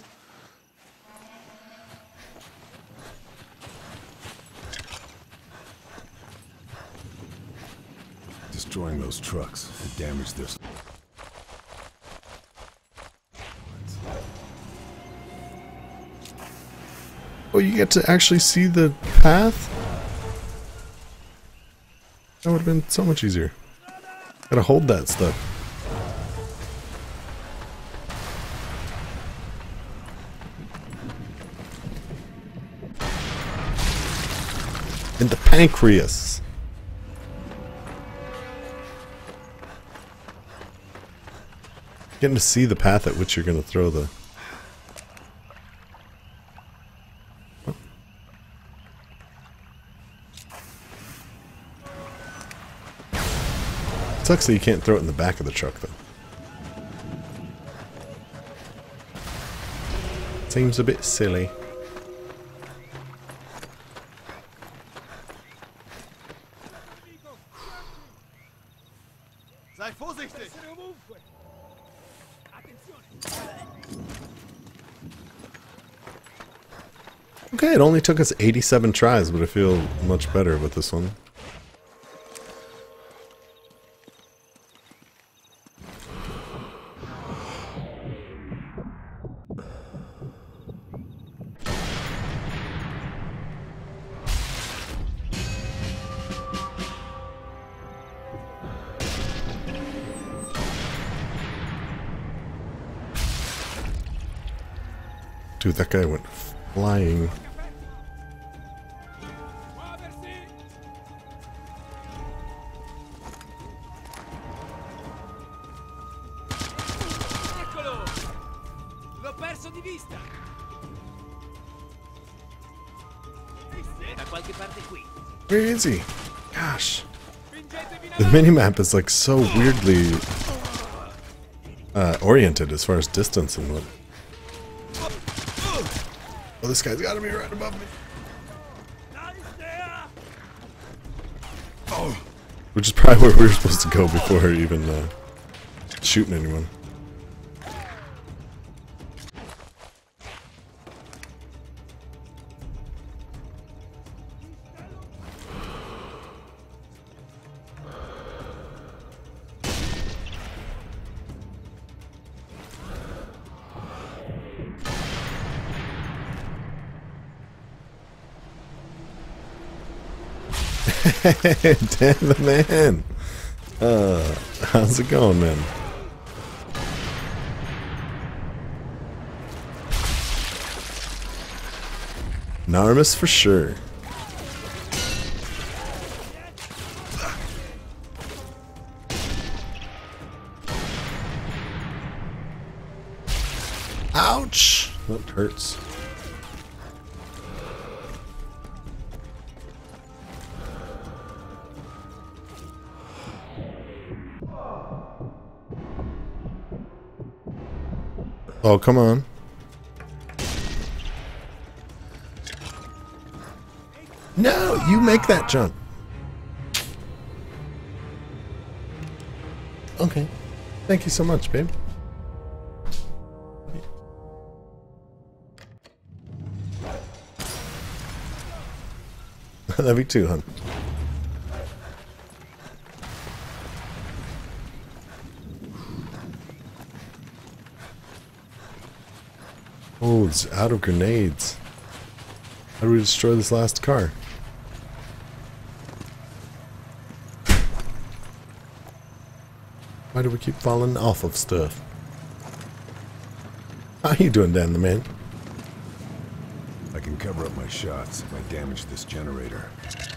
Destroying those trucks to damage this. Oh, you get to actually see the path? That would have been so much easier. Gotta hold that stuff. In the pancreas. Getting to see the path at which you're gonna throw the... Sucks that you can't throw it in the back of the truck, though. Seems a bit silly. Sei vorsichtig! Okay, it only took us eighty-seven tries, but I feel much better with this one. Dude, that guy went flying. L'ho perso di vista. Da qualche parte qui. Where is he? Gosh. The minimap is like so weirdly uh, oriented as far as distance and what. Oh, this guy's gotta be right above me. Oh. Which is probably where we were supposed to go before even uh, shooting anyone. Damn the man. Uh, how's it going, man? Narmis for sure. Ouch! That hurts. Oh, come on. No, you make that jump. Okay. Thank you so much, babe. Love you too, hon. Oh, it's out of grenades. How do we destroy this last car? Why do we keep falling off of stuff? How you doing, Dan the man? I can cover up my shots if I damage this generator.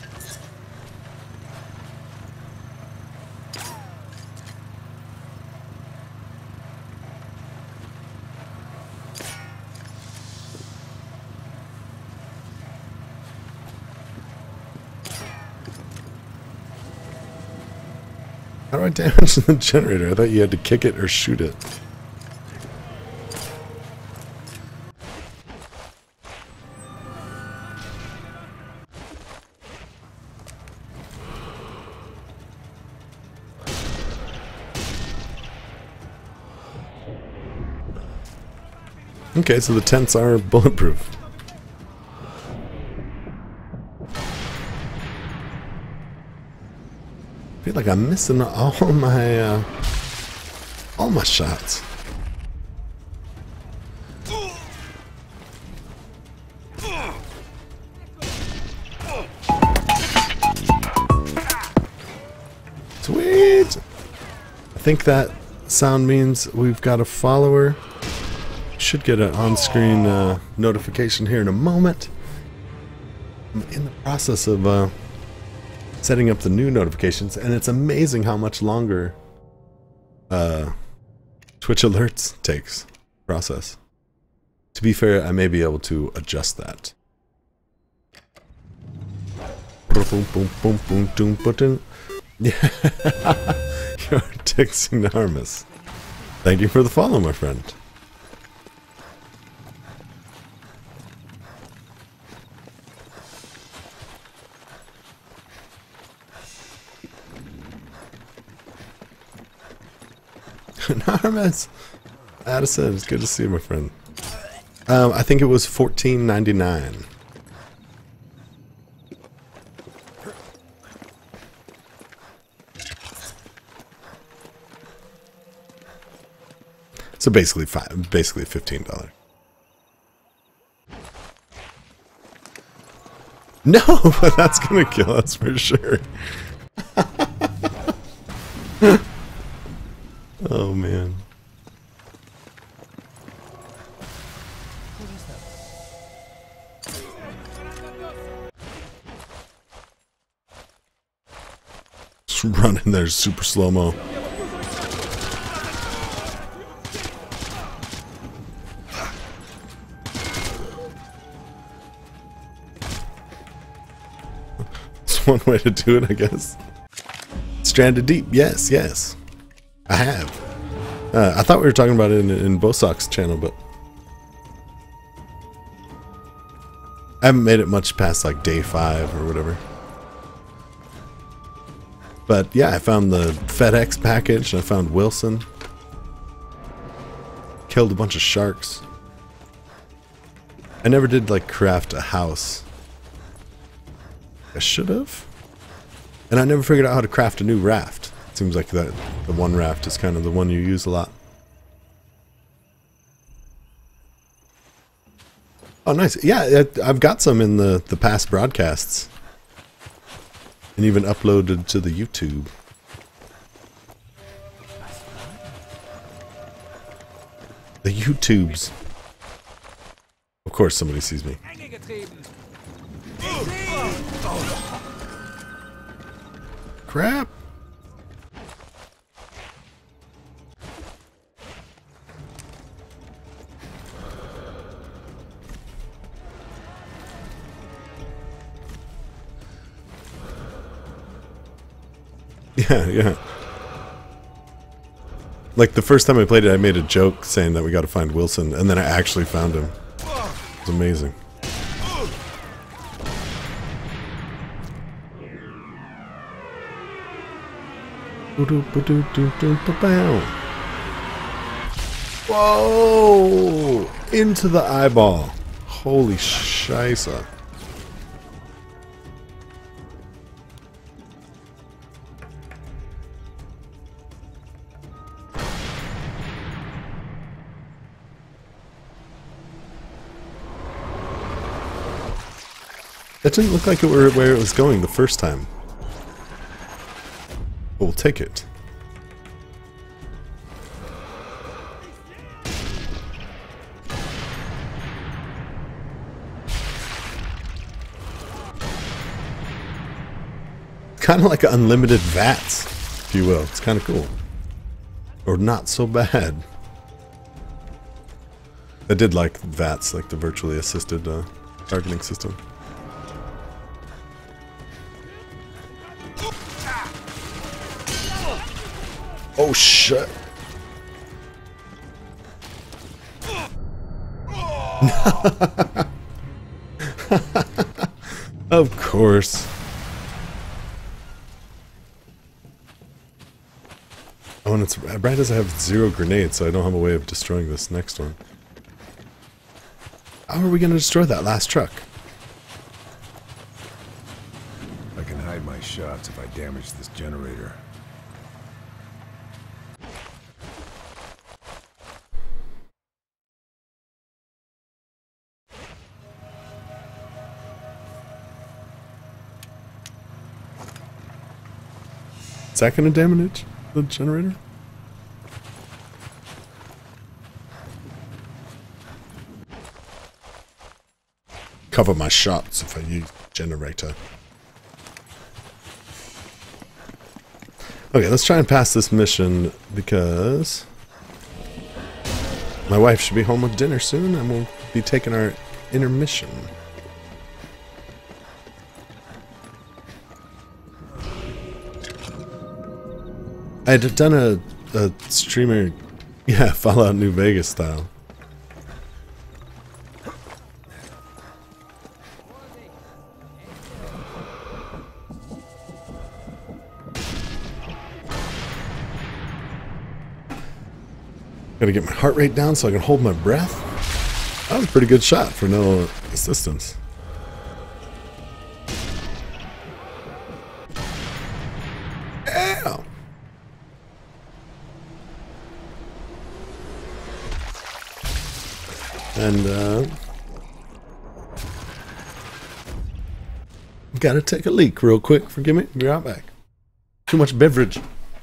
How do I damage the generator? I thought you had to kick it or shoot it. Okay, so the tents are bulletproof. I feel like I'm missing all my uh, all my shots. Sweet. I think that sound means we've got a follower. Should get an on-screen uh, notification here in a moment. I'm in the process of uh, setting up the new notifications, and it's amazing how much longer uh, Twitch alerts takes to process. To be fair, I may be able to adjust that. Yeah, you're texting Narmis. Thank you for the follow, my friend. Narmis! Addison, it's good to see you, my friend. Um, I think it was fourteen ninety-nine. So basically five, basically fifteen dollars. No, but that's gonna kill us for sure. Oh man. Just running there super slow-mo. It's one way to do it, I guess. Stranded deep, yes, yes. I have. Uh, I thought we were talking about it in, in Bosok's channel, but I haven't made it much past like day five or whatever. But yeah, I found the FedEx package. I found Wilson. Killed a bunch of sharks. I never did like craft a house. I should have. And I never figured out how to craft a new raft. Seems like that the one raft is kind of the one you use a lot. Oh, nice. Yeah, it, I've got some in the, the past broadcasts. And even uploaded to the YouTube. The YouTubes. Of course somebody sees me. Crap. Yeah, yeah. Like the first time I played it, I made a joke saying that we got to find Wilson, and then I actually found him. It was amazing. Whoa! Into the eyeball. Holy scheisse. That didn't look like it were where it was going the first time. But we'll take it. kind of like unlimited V A Ts, if you will. It's kind of cool. Or not so bad. I did like V A Ts, like the virtually assisted uh, targeting system. Oh shit. Of course. Oh, and it's Brad doesn't have zero grenades, so I don't have a way of destroying this next one. How are we going to destroy that last truck? I can hide my shots if I damage this generator. Is that going to damage the generator? Cover my shots if I use generator. Okay, let's try and pass this mission because my wife should be home with dinner soon and we'll be taking our intermission. I had done a, a streamer, yeah, Fallout New Vegas style. Gotta get my heart rate down so I can hold my breath. That was a pretty good shot for no assistance. Ow! And, uh... gotta take a leak real quick. Forgive me. Be right back. Too much beverage.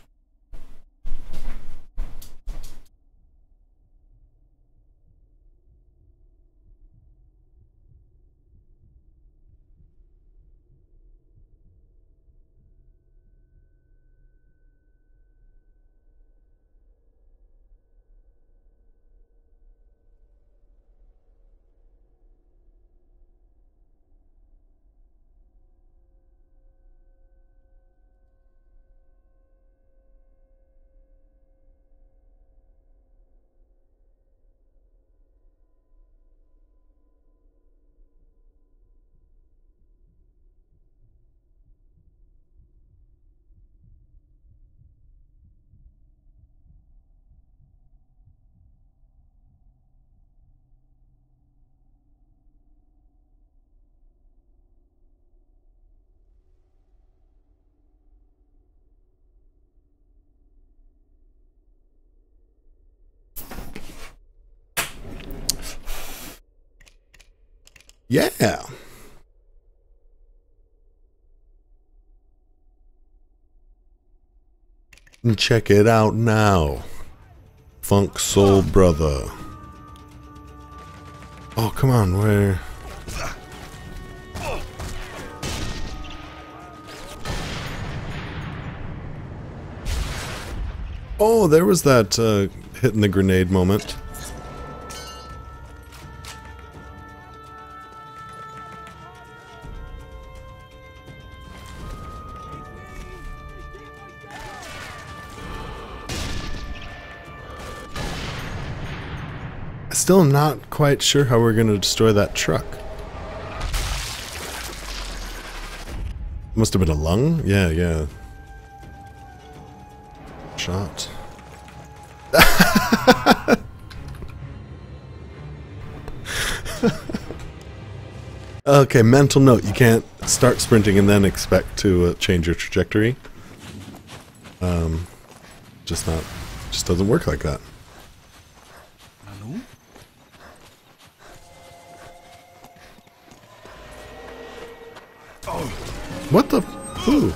Yeah. And check it out now. Funk Soul Brother. Oh, come on, where? Oh, there was that uh, hitting the grenade moment. Still not quite sure how we're going to destroy that truck. Must have been a lung? Yeah, yeah. Shot. Okay, mental note. You can't start sprinting and then expect to uh, change your trajectory. Um, just not, just doesn't work like that. What the? Ooh.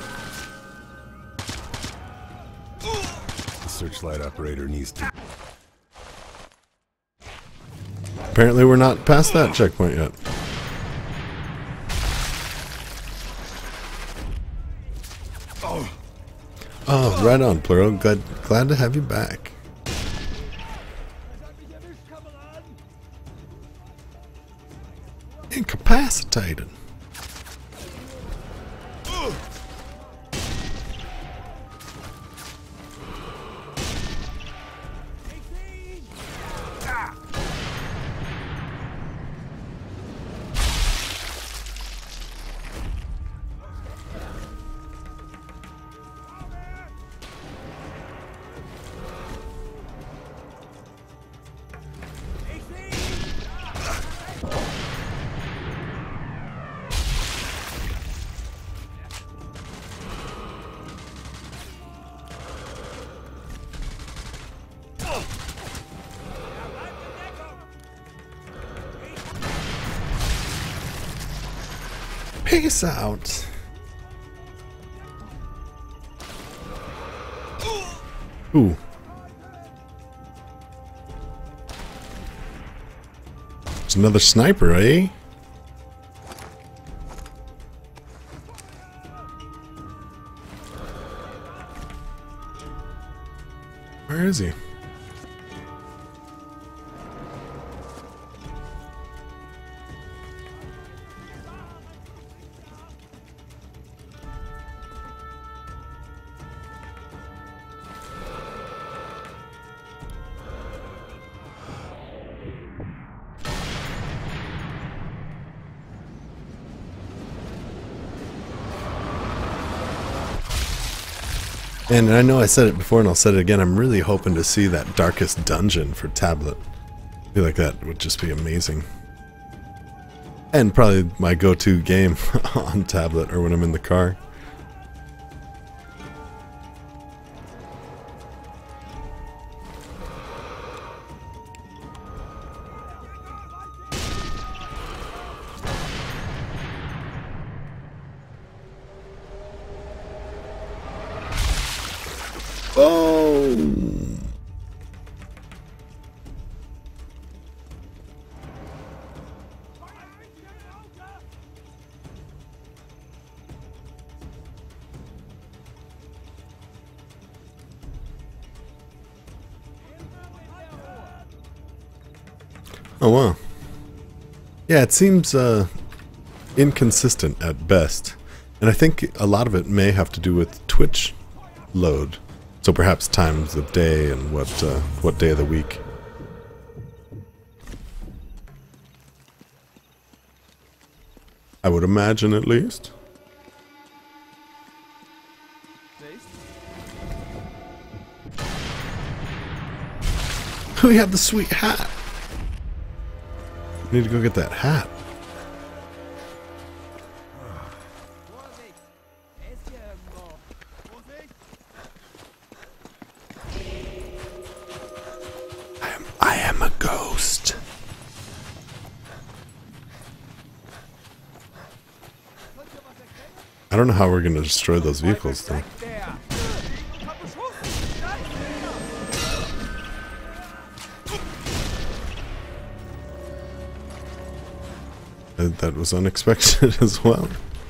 The searchlight operator needs to... Apparently we're not past that checkpoint yet. Oh, right on, Plural. Glad, glad to have you back. Incapacitated. Peace out. Ooh. It's another sniper, eh? Where is he? And I know I said it before and I'll say it again, I'm really hoping to see that darkest dungeon for tablet. I feel like that would just be amazing. And probably my go-to game on tablet or when I'm in the car. Oh! Oh wow. Yeah, it seems uh, inconsistent at best. And I think a lot of it may have to do with Twitch load. So perhaps times of day and what uh, what day of the week. I would imagine, at least. We have the sweet hat. Need to go get that hat. I am a ghost. I don't know how we're going to destroy those vehicles, though. That was unexpected as well.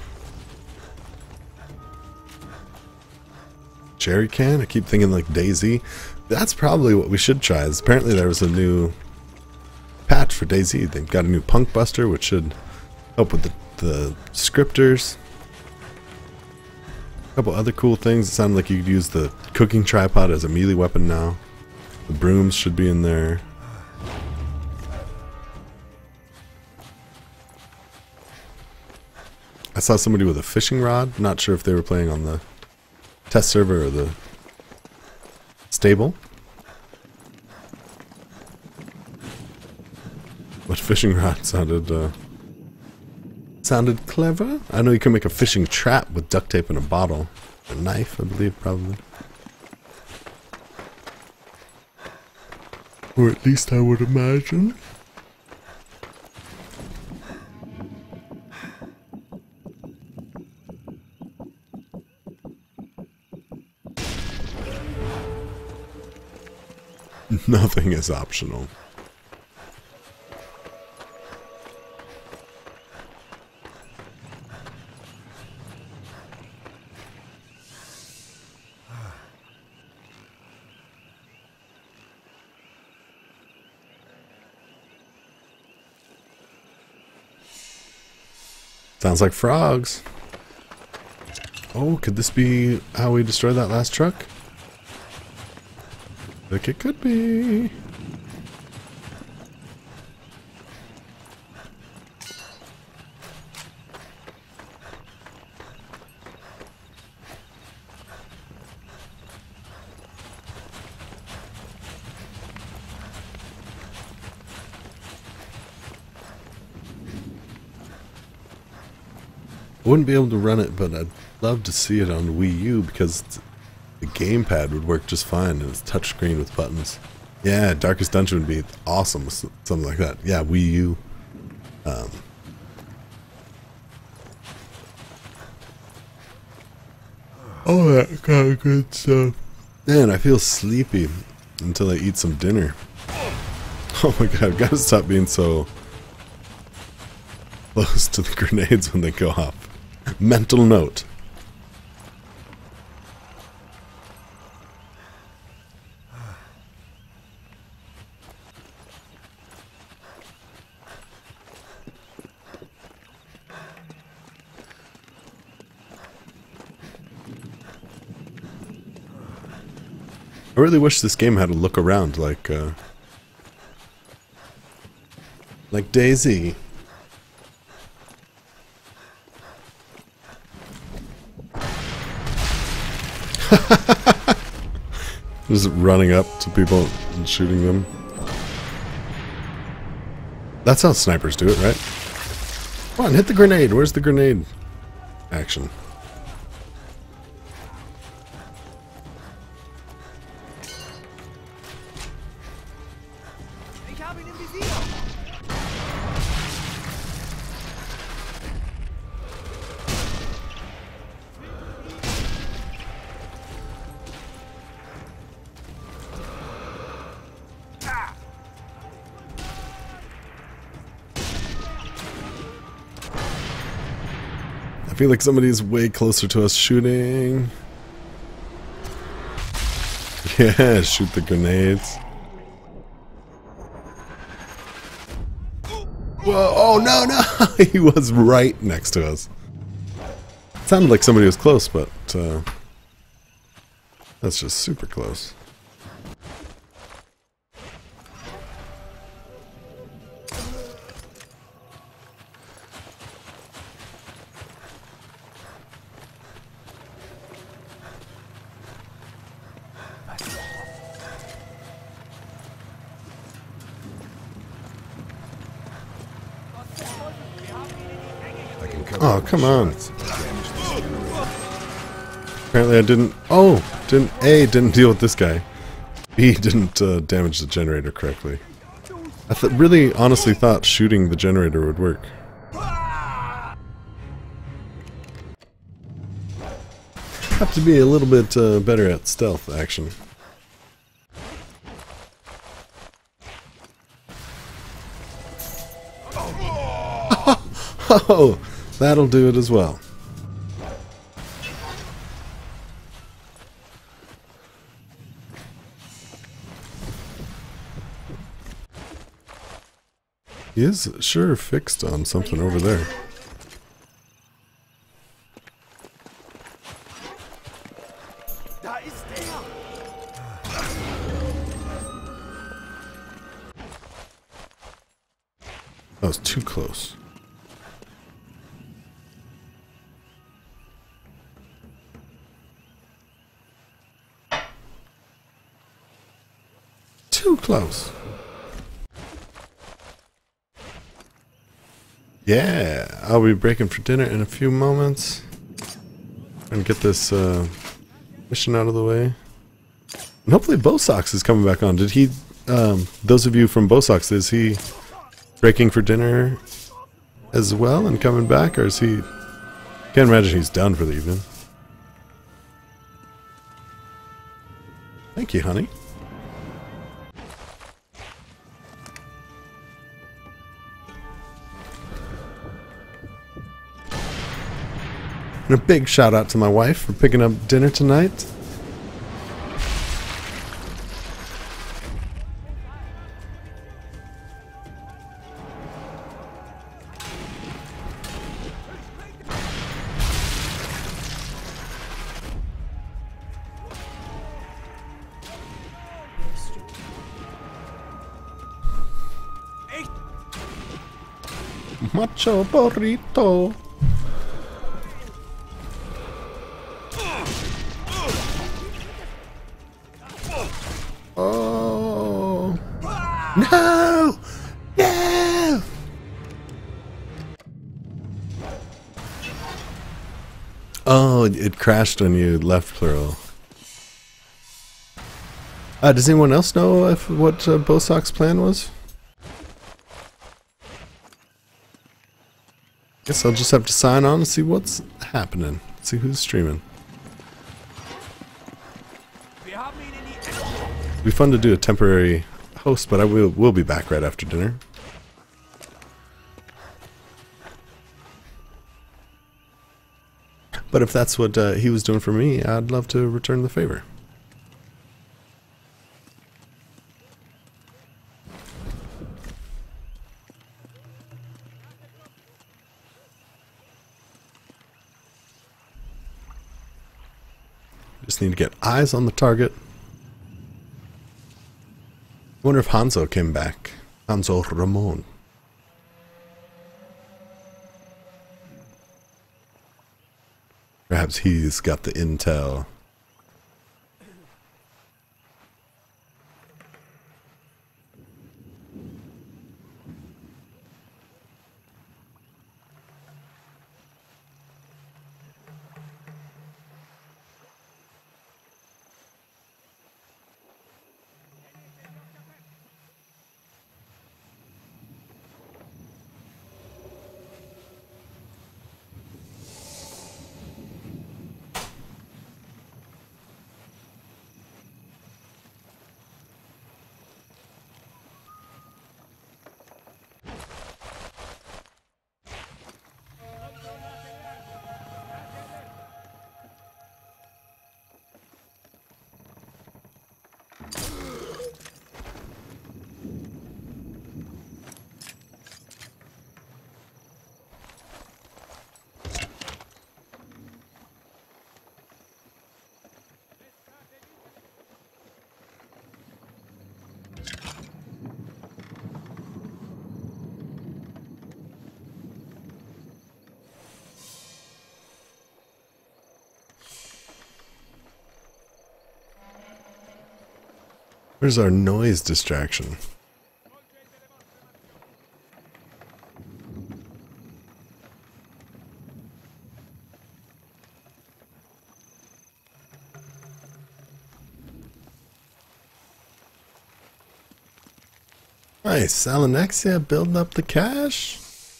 Jerry can? I keep thinking like DayZ. That's probably what we should try. Is apparently there was a new patch for DayZ. They've got a new Punk Buster, which should help with the, the scripters. A couple other cool things. It sounded like you could use the cooking tripod as a melee weapon now. The brooms should be in there. I saw somebody with a fishing rod. Not sure if they were playing on the test server or the stable. But fishing rod sounded uh, sounded clever. I know you can make a fishing trap with duct tape and a bottle. A knife, I believe, probably. Or at least I would imagine. Nothing is optional. Sounds like frogs. Oh, could this be how we destroyed that last truck? I think it could be. I wouldn't be able to run it, but I'd love to see it on Wii U because the gamepad would work just fine and it's touchscreen with buttons. Yeah, Darkest Dungeon would be awesome with something like that. Yeah, Wii U. Um, all that kind of good stuff. Man, I feel sleepy until I eat some dinner. Oh my god, I've got to stop being so close to the grenades when they go off. Mental note. I really wish this game had a look around like uh, like DayZ. Just running up to people and shooting them. That's how snipers do it, right? Come on, hit the grenade. Where's the grenade action? Ich habe ihn im Visier. I feel like somebody's way closer to us shooting. Yeah, shoot the grenades. Whoa, oh no, no! He was right next to us. It sounded like somebody was close, but uh, that's just super close. Oh, come on. Apparently I didn't... Oh! Didn't A, didn't deal with this guy. B, didn't uh, damage the generator correctly. I th really honestly thought shooting the generator would work. Have to be a little bit uh, better at stealth action. Oh! That'll do it as well. He is sure fixed on something over there. Da ist er. That was too close. Too close. Yeah, I'll be breaking for dinner in a few moments and get this uh, mission out of the way. And hopefully Bosox is coming back on. Did he, um, those of you from Bosox, is he breaking for dinner as well and coming back, or is he, can't imagine he's done for the evening. Thank you, honey. And a big shout out to my wife for picking up dinner tonight. Macho burrito. Oh no! No! Oh, it crashed when you left, plural. Uh, does anyone else know if what uh, Bosock's plan was? Guess I'll just have to sign on and see what's happening. See who's streaming. It'd be fun to do a temporary host, but I will will be back right after dinner. But if that's what uh, he was doing for me, I'd love to return the favor. Just need to get eyes on the target. I wonder if Hanzo came back. Hanzo Ramon. Perhaps he's got the intel. Where's our noise distraction? Nice, Alanexia building up the cash.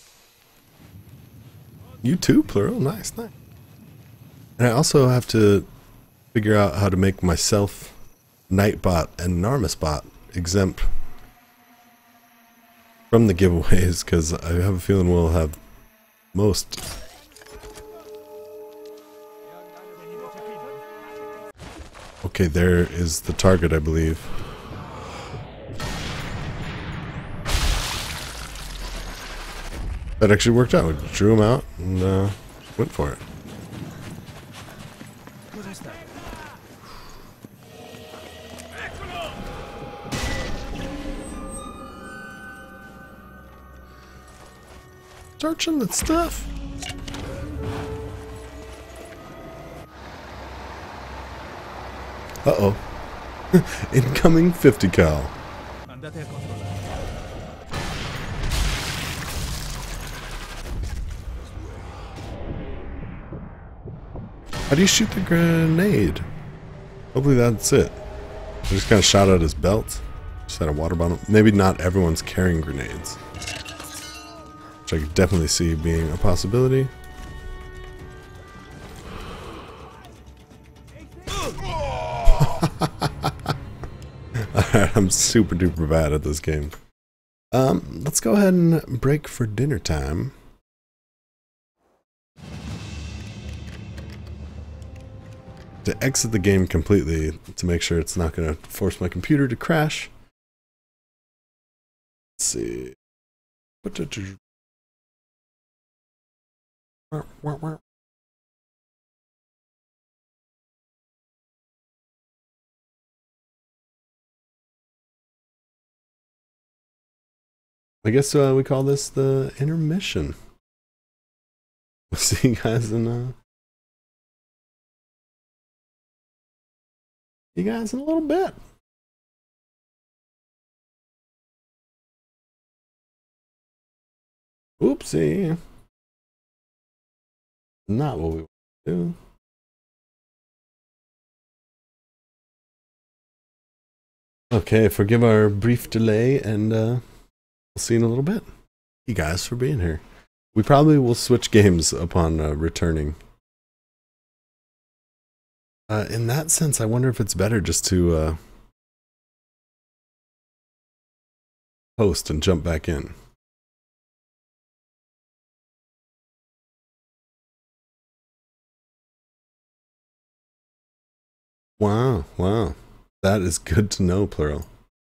You too, plural. Nice, nice. And I also have to figure out how to make myself Nightbot and Narmisbot exempt from the giveaways, because I have a feeling we'll have most. Okay, there is the target, I believe. That actually worked out. We drew him out and uh, went for it. Searching that stuff. Uh-oh. Incoming fifty cal. How do you shoot the grenade? Hopefully that's it. I just kind of shot out his belt. Just had a water bottle. Maybe not everyone's carrying grenades. Which I could definitely see being a possibility. Alright, I'm super duper bad at this game. Um, let's go ahead and break for dinner time. To exit the game completely to make sure it's not going to force my computer to crash. Let's see. I guess uh, we call this the intermission. We'll see you guys in uh, you guys in a little bit. Oopsie. Not what we want to do. Okay, forgive our brief delay, and uh, we'll see you in a little bit. Thank you guys for being here. We probably will switch games upon uh, returning. Uh, in that sense, I wonder if it's better just to uh, post and jump back in. Wow, wow. That is good to know, plural.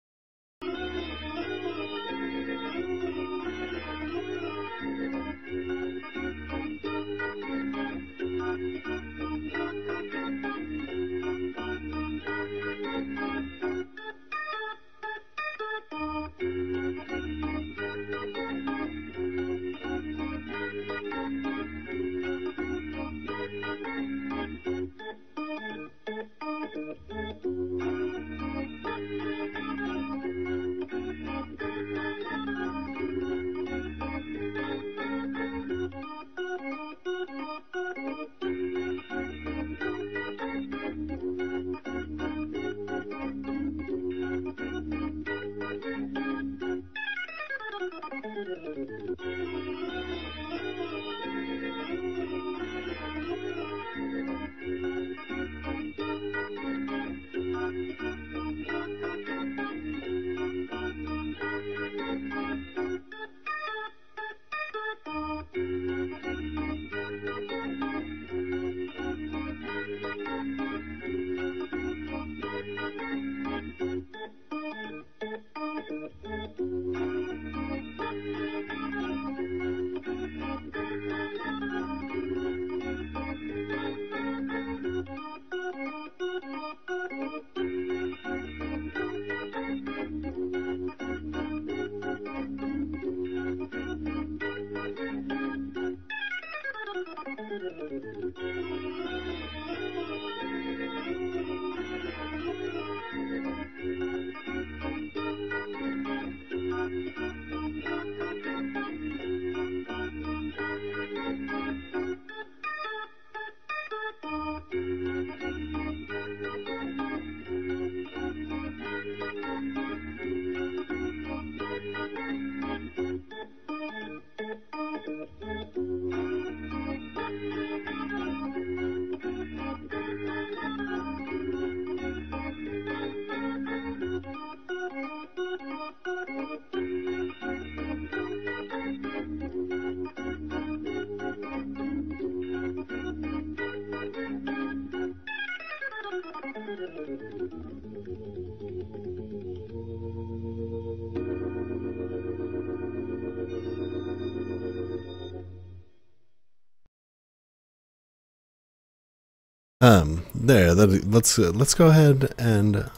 Um, there, that, let's, uh, let's go ahead and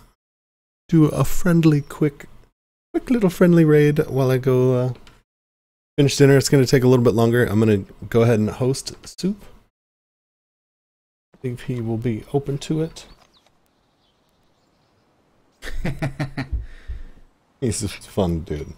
do a friendly, quick, quick little friendly raid while I go, uh, finish dinner. It's going to take a little bit longer. I'm going to go ahead and host Soup. I think he will be open to it. He's a fun dude.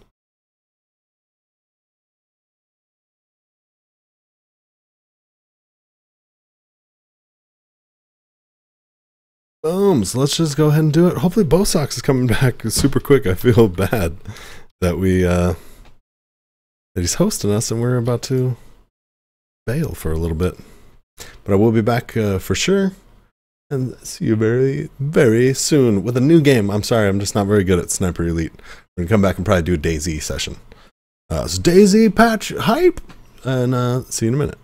Boom, so let's just go ahead and do it. Hopefully Bosox is coming back super quick. I feel bad that we, uh, that he's hosting us and we're about to bail for a little bit. But I will be back uh, for sure. And see you very, very soon with a new game. I'm sorry, I'm just not very good at Sniper Elite. We're going to come back and probably do a DayZ session. Uh, so DayZ patch hype, and uh, see you in a minute.